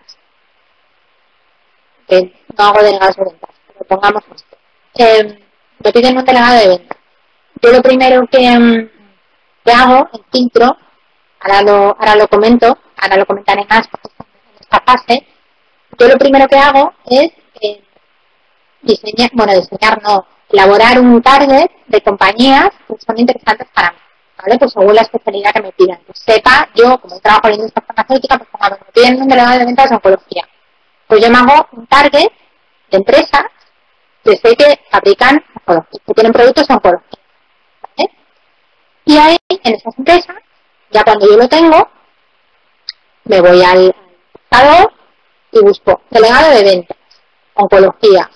Que no hago delegados de ventas, pero pongamos esto. Eh, me piden un delegado de ventas. Yo lo primero que, que hago, el filtro, ahora lo, ahora lo comento, ahora lo comentaré más en esta fase, yo lo primero que hago es eh, diseñar, bueno, diseñar no, elaborar un target de compañías que son interesantes para mí, ¿vale? Pues según la especialidad que me pidan. Pues sepa, yo como trabajo en la industria farmacéutica, pues cuando me piden un delegado de ventas de oncología, pues yo me hago un target de empresas que sé que fabrican oncología, que tienen productos de oncología. ¿Vale? Y ahí, en esas empresas, ya cuando yo lo tengo, me voy al buscador y busco delegado de ventas, oncología,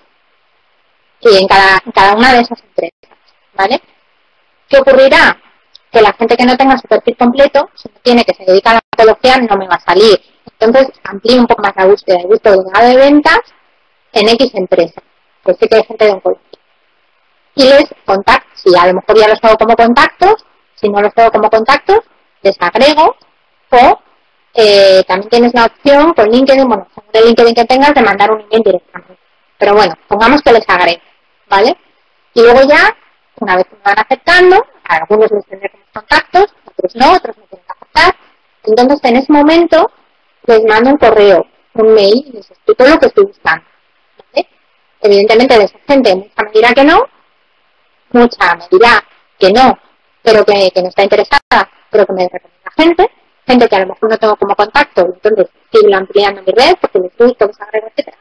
y en cada, en cada una de esas empresas. ¿Vale? ¿Qué ocurrirá? Que la gente que no tenga su perfil completo, si no tiene que se dedica a la oncología, no me va a salir. Entonces, amplío un poco más la búsqueda y busco delegado de ventas en X empresa, pues sí que hay gente de oncología. Y les contacto, si a lo mejor ya los hago como contactos, si no los hago como contactos, les agrego, o eh, también tienes la opción con LinkedIn, bueno, según el LinkedIn que tengas, de mandar un email directamente. Pero bueno, pongamos que les agrego, ¿vale? Y luego ya, una vez que me van aceptando, a algunos les tendré como contactos, otros no, otros me tienen que aceptar. Entonces, en ese momento, les mando un correo, un mail, y les explico lo que estoy buscando. ¿Vale? Evidentemente, de esa gente, mucha me dirá que no, mucha me dirá que no, pero que, que no está interesada, pero que me recomienda gente, gente que a lo mejor no tengo como contacto, entonces sigo ampliando mi red, porque les gusto, les agrego, etcétera.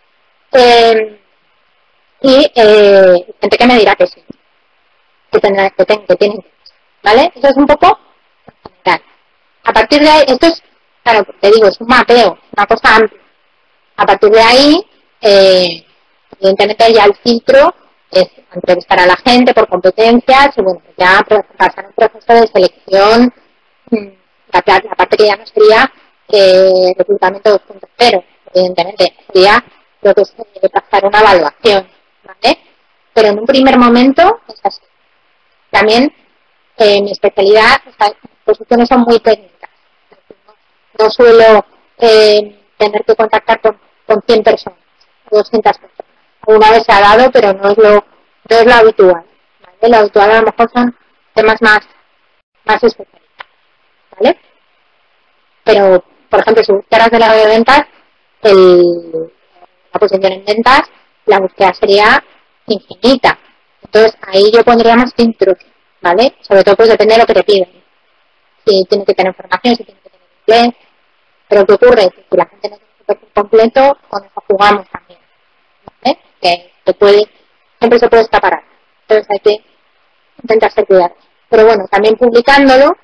Eh, y eh, gente que me dirá que sí, que, tendrá, que, ten, que tiene interés, ¿vale? Eso es un poco general. A partir de ahí, esto es, claro, te digo, es un mapeo, una cosa amplia. A partir de ahí, eh, evidentemente ya el filtro es entrevistar a la gente por competencias y bueno, ya pasar un proceso de selección, la, la parte que ya no sería eh, reclutamiento dos punto cero, evidentemente, sería lo que es eh, pasar una evaluación, ¿vale? Pero en un primer momento es así. También eh, mi especialidad, las posiciones son muy técnicas. No, no suelo eh, tener que contactar con, con cien personas, doscientas personas. Alguna vez se ha dado, pero no es lo, no es lo habitual. ¿Vale? Lo habitual a lo mejor son temas más, más especializados. ¿Vale? Pero, por ejemplo, si buscaras de la de ventas, el, la posición en ventas, la búsqueda sería infinita. Entonces, ahí yo pondría más filtros, ¿vale? Sobre todo, pues depende de lo que te piden. Si tiene que tener información, si tiene que tener inglés. Pero ¿qué ocurre? Que si la gente no tiene su perfil completo, con eso jugamos también. ¿Vale? Que se puede, siempre se puede escapar. Entonces, hay que intentar ser cuidados. Pero bueno, también publicándolo,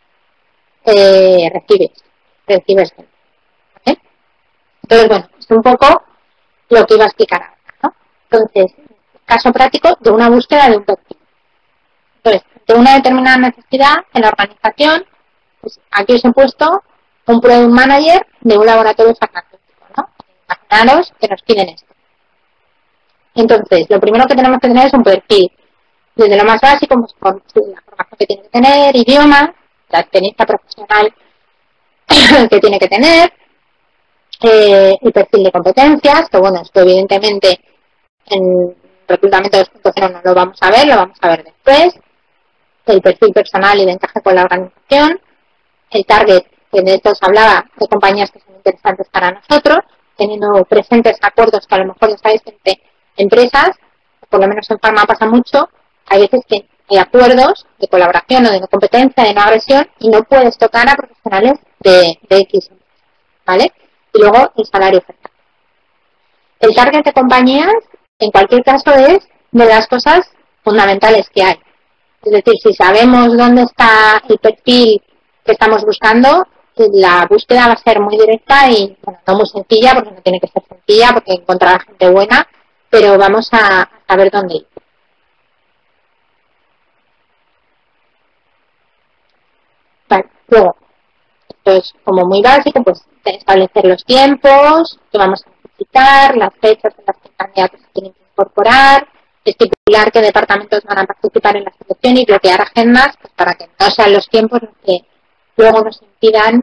eh, recibes, recibes gente. ¿Vale? Entonces, bueno, es un poco lo que iba a explicar ahora, ¿no? Entonces, caso práctico de una búsqueda de un perfil. Entonces, de una determinada necesidad en la organización, pues aquí os he puesto un product manager de un laboratorio farmacéutico, ¿no? Imaginaros que nos piden esto. Entonces, lo primero que tenemos que tener es un perfil. Desde lo más básico, pues, con la formación que tiene que tener, idioma, la experiencia profesional que tiene que tener, eh, el perfil de competencias, que bueno, esto evidentemente en reclutamiento dos punto cero no lo vamos a ver, lo vamos a ver después, el perfil personal y de encaje con la organización, el target, que de esto os hablaba, de compañías que son interesantes para nosotros, teniendo presentes acuerdos que a lo mejor ya sabéis que entre empresas, por lo menos en Pharma pasa mucho, hay veces que hay acuerdos de colaboración o de no competencia, de no agresión, y no puedes tocar a profesionales de, de X, ¿vale? Y luego el salario ofertado. El target de compañías, en cualquier caso, es de las cosas fundamentales que hay. Es decir, si sabemos dónde está el perfil que estamos buscando, la búsqueda va a ser muy directa y, bueno, no muy sencilla, porque no tiene que ser sencilla, porque encontrar a gente buena, pero vamos a saber dónde ir. Vale, luego, esto es como muy básico, pues establecer los tiempos que vamos a necesitar, las fechas en las que el candidato se tiene que incorporar, estipular qué departamentos van a participar en la selección y bloquear agendas, pues para que no sean los tiempos los que luego nos impidan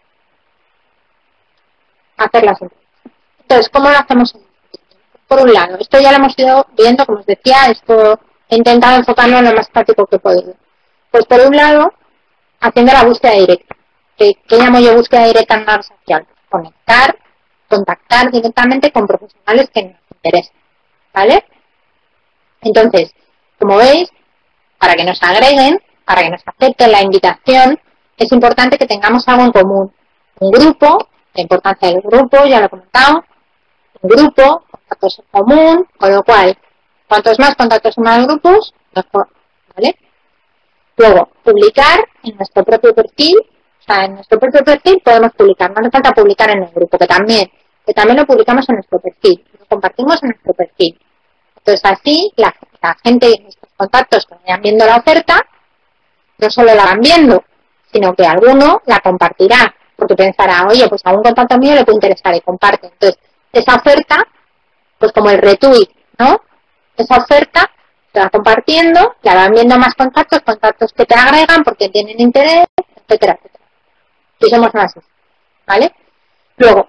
hacer las entrevistas. Entonces, ¿cómo lo hacemos? Por un lado, esto ya lo hemos ido viendo, como os decía, esto he intentado enfocarlo en lo más práctico que he podido. Pues por un lado, haciendo la búsqueda directa. ¿Qué, qué llamo yo búsqueda directa en una red social? Conectar, contactar directamente con profesionales que nos interesen, ¿vale? Entonces, como veis, para que nos agreguen, para que nos acepten la invitación, es importante que tengamos algo en común. Un grupo, la importancia del grupo, ya lo he comentado, un grupo, contactos en común, con lo cual, Cuantos más contactos y más grupos, mejor, ¿vale? Luego, publicar en nuestro propio perfil. O sea, en nuestro propio perfil podemos publicar, no hace falta publicar en el grupo, que también, que también lo publicamos en nuestro perfil, lo compartimos en nuestro perfil. Entonces así, la, la gente, nuestros contactos que vayan viendo la oferta, no solo la van viendo, sino que alguno la compartirá, porque pensará, oye, pues a un contacto mío le puede interesar y comparte. Entonces, esa oferta, pues como el retweet, ¿no? Esa oferta se va compartiendo, la van viendo más contactos, contactos que te agregan porque tienen interés, etcétera, etcétera. Y somos más, ¿vale? Luego,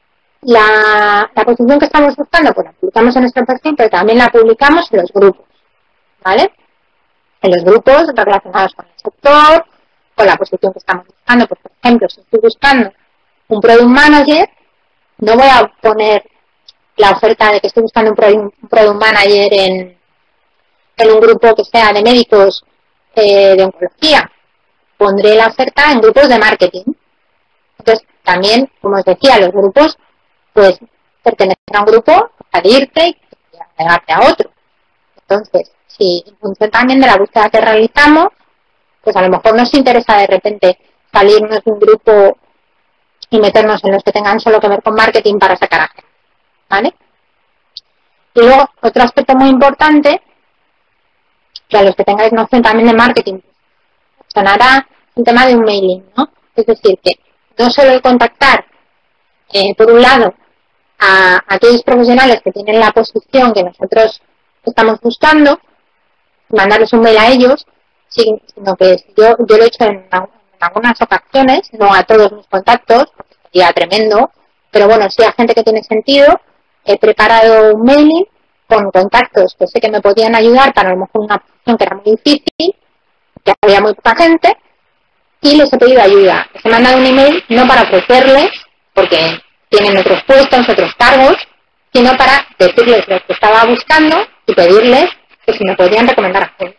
la, la posición que estamos buscando, pues la publicamos en nuestro perfil, pero también la publicamos en los grupos, ¿vale? En los grupos relacionados con el sector, con la posición que estamos buscando. Pues, por ejemplo, si estoy buscando un Product Manager, no voy a poner la oferta de que estoy buscando un Product, un product Manager en, en un grupo que sea de médicos eh, de oncología. Pondré la oferta en grupos de marketing. Entonces, también, como os decía, los grupos, pues, pertenecer a un grupo, salirte y agregarte a otro. Entonces, si en función también de la búsqueda que realizamos, pues a lo mejor nos interesa de repente salirnos de un grupo y meternos en los que tengan solo que ver con marketing para sacar a gente, ¿vale? Y luego, otro aspecto muy importante, que a los que tengáis noción también de marketing, sonará un tema de un mailing, ¿no? Es decir, que no solo el contactar, eh, por un lado, a, a aquellos profesionales que tienen la posición que nosotros estamos buscando, mandarles un mail a ellos, sino que yo, yo lo he hecho en, en algunas ocasiones, no a todos mis contactos, porque sería tremendo, pero bueno, sí a gente que tiene sentido. He preparado un mailing con contactos que sé que me podían ayudar para a lo mejor una posición que era muy difícil, que había muy poca gente, y les he pedido ayuda. Les he mandado un email no para ofrecerles, porque tienen otros puestos, otros cargos, sino para decirles lo que estaba buscando y pedirles que si me podían recomendar a gente.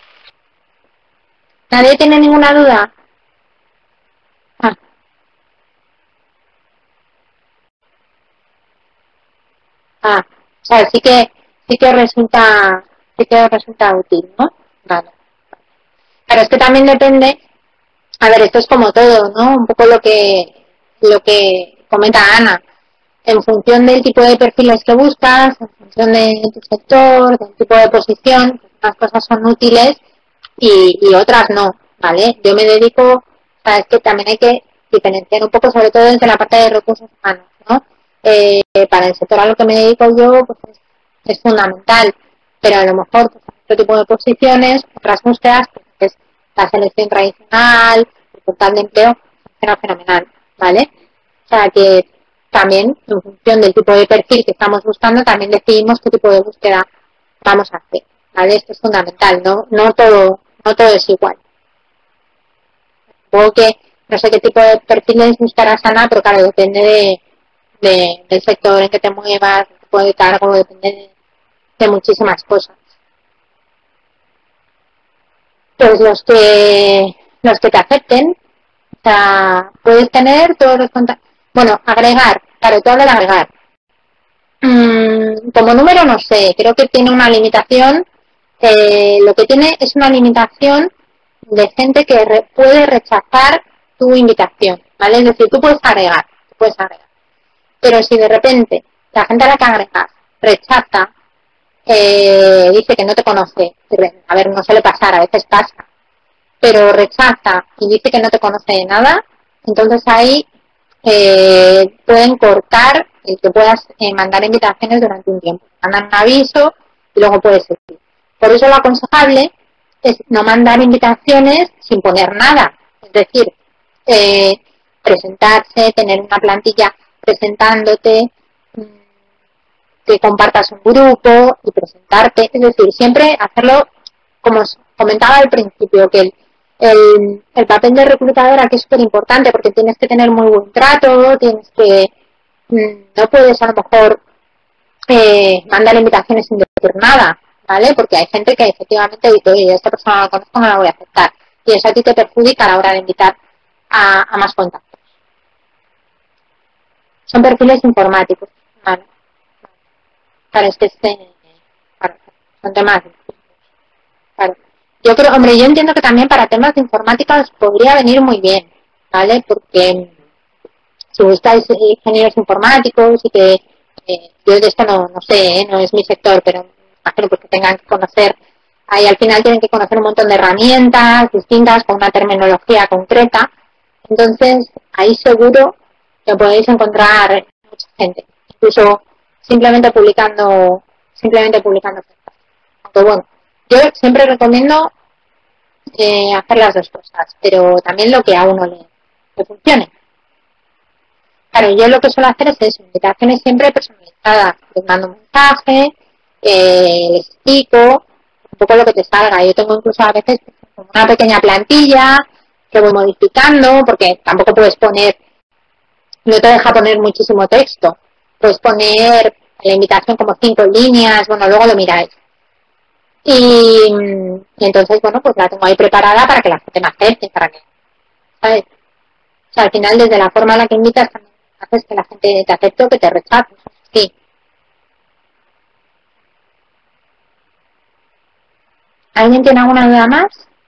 ¿Nadie tiene ninguna duda? Ah. Ah, o sea, sí que sí que resulta sí que resulta útil, ¿no? Vale. Pero es que también depende, a ver, esto es como todo, ¿no? Un poco lo que lo que comenta Ana. En función del tipo de perfiles que buscas, en función de tu sector, del tipo de posición, unas cosas son útiles y, y otras no, ¿vale? Yo me dedico, o sea, es que también hay que diferenciar un poco, sobre todo desde la parte de recursos humanos, ¿no? Eh, para el sector a lo que me dedico yo, pues es, es fundamental, pero a lo mejor pues, otro tipo de posiciones, otras búsquedas, pues, es la selección tradicional, el portal de empleo, funciona fenomenal, ¿vale? O sea que también, en función del tipo de perfil que estamos buscando, también decidimos qué tipo de búsqueda vamos a hacer, ¿vale? Esto es fundamental, no, no todo, no todo es igual. Supongo que no sé qué tipo de perfiles buscarás, Ana, pero claro, depende de, de, del sector en que te muevas, del tipo de cargo, depende de, de muchísimas cosas. Pues los que los que te acepten, o sea, puedes tener todos los contactos. Bueno, agregar, claro, tú hablas de agregar. Mm, como número no sé, creo que tiene una limitación. Eh, lo que tiene es una limitación de gente que re puede rechazar tu invitación, ¿vale? Es decir, tú puedes agregar, tú puedes agregar. Pero si de repente la gente a la que agregas rechaza, eh, dice que no te conoce, a ver, no suele pasar, a veces pasa, pero rechaza y dice que no te conoce de nada, entonces ahí eh, pueden cortar el que puedas eh, mandar invitaciones durante un tiempo. Mandan un aviso y luego puedes seguir. Por eso lo aconsejable es no mandar invitaciones sin poner nada. Es decir, eh, presentarse, tener una plantilla presentándote, que compartas un grupo y presentarte. Es decir, siempre hacerlo como os comentaba al principio, que el, el, el papel de reclutador aquí es súper importante porque tienes que tener muy buen trato, tienes que, no puedes a lo mejor eh, mandar invitaciones sin decir nada, ¿vale? Porque hay gente que efectivamente dice, oye, esta persona no la conozco, no la voy a aceptar. Y eso a ti te perjudica a la hora de invitar a, a más contactos. Son perfiles informáticos, ¿vale? Para este, este para, con temas. Claro. Yo creo, hombre, yo entiendo que también para temas de informática os podría venir muy bien, ¿vale? Porque si buscáis ingenieros informáticos y que eh, yo de esto no, no sé, ¿eh? No es mi sector, pero imagino porque tengan que conocer, ahí al final tienen que conocer un montón de herramientas distintas con una terminología concreta, entonces ahí seguro que podéis encontrar mucha gente, incluso simplemente publicando, simplemente publicando ofertas. Aunque bueno, yo siempre recomiendo eh, hacer las dos cosas, pero también lo que a uno le, le funcione. Claro, yo lo que suelo hacer es eso, invitaciones siempre personalizadas. Les mando un mensaje, eh, les explico un poco lo que te salga. Yo tengo incluso a veces como una pequeña plantilla que voy modificando, porque tampoco puedes poner, no te deja poner muchísimo texto. Puedes poner la invitación como cinco líneas, bueno, luego lo miráis. Y, y entonces, bueno, pues la tengo ahí preparada para que la gente me acepte, para que, ¿sabes? O sea, al final, desde la forma en la que invitas, también haces que la gente te acepte o que te rechace. Sí. ¿Alguien tiene alguna duda más?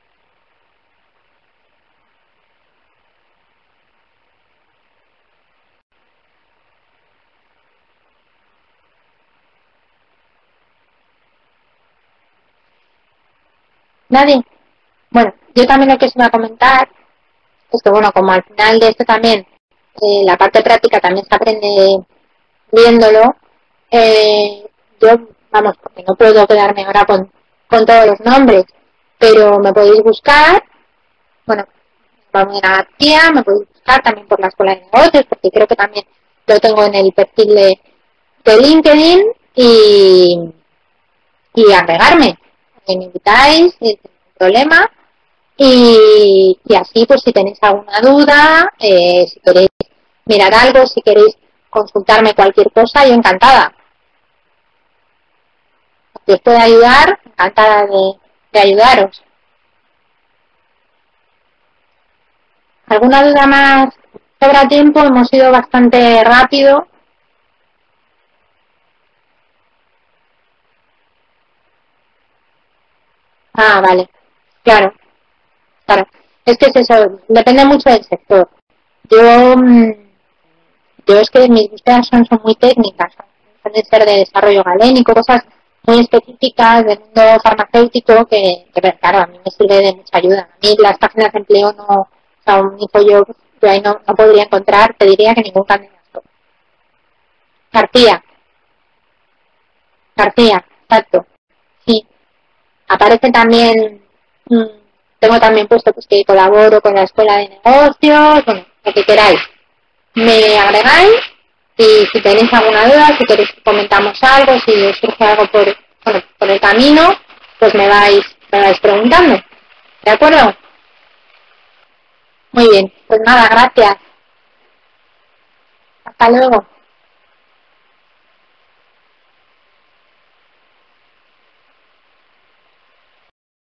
¿Nadie? Bueno, yo también lo que os iba a comentar es que, bueno, como al final de esto también, eh, la parte práctica también se aprende viéndolo, eh, yo, vamos, porque no puedo quedarme ahora con, con todos los nombres, pero me podéis buscar, bueno, vamos a la tía, me podéis buscar también por la escuela de negocios, porque creo que también lo tengo en el perfil de, de LinkedIn y, y agregarme. Me invitáis, sin problema. Y, y así, pues si tenéis alguna duda, eh, si queréis mirar algo, si queréis consultarme cualquier cosa, yo encantada. Si os puedo ayudar, encantada de, de ayudaros. ¿Alguna duda más? Sobra tiempo, hemos ido bastante rápido. Ah, vale, claro, claro. Es que es eso, depende mucho del sector. Yo, mm, yo es que mis búsquedas son, son muy técnicas, pueden ser de desarrollo galénico, cosas muy específicas del mundo farmacéutico que, que, claro, a mí me sirve de mucha ayuda. A mí las páginas de empleo no, o sea, un hijo yo, yo ahí no, no podría encontrar, te diría que ningún candidato. García, García, exacto, sí. Aparece también, mmm, tengo también puesto pues que colaboro con la escuela de negocios, bueno, lo que queráis. Me agregáis y si tenéis alguna duda, si queréis que comentamos algo, si os surge algo por, bueno, por el camino, pues me vais, me vais preguntando. ¿De acuerdo? Muy bien, pues nada, gracias. Hasta luego.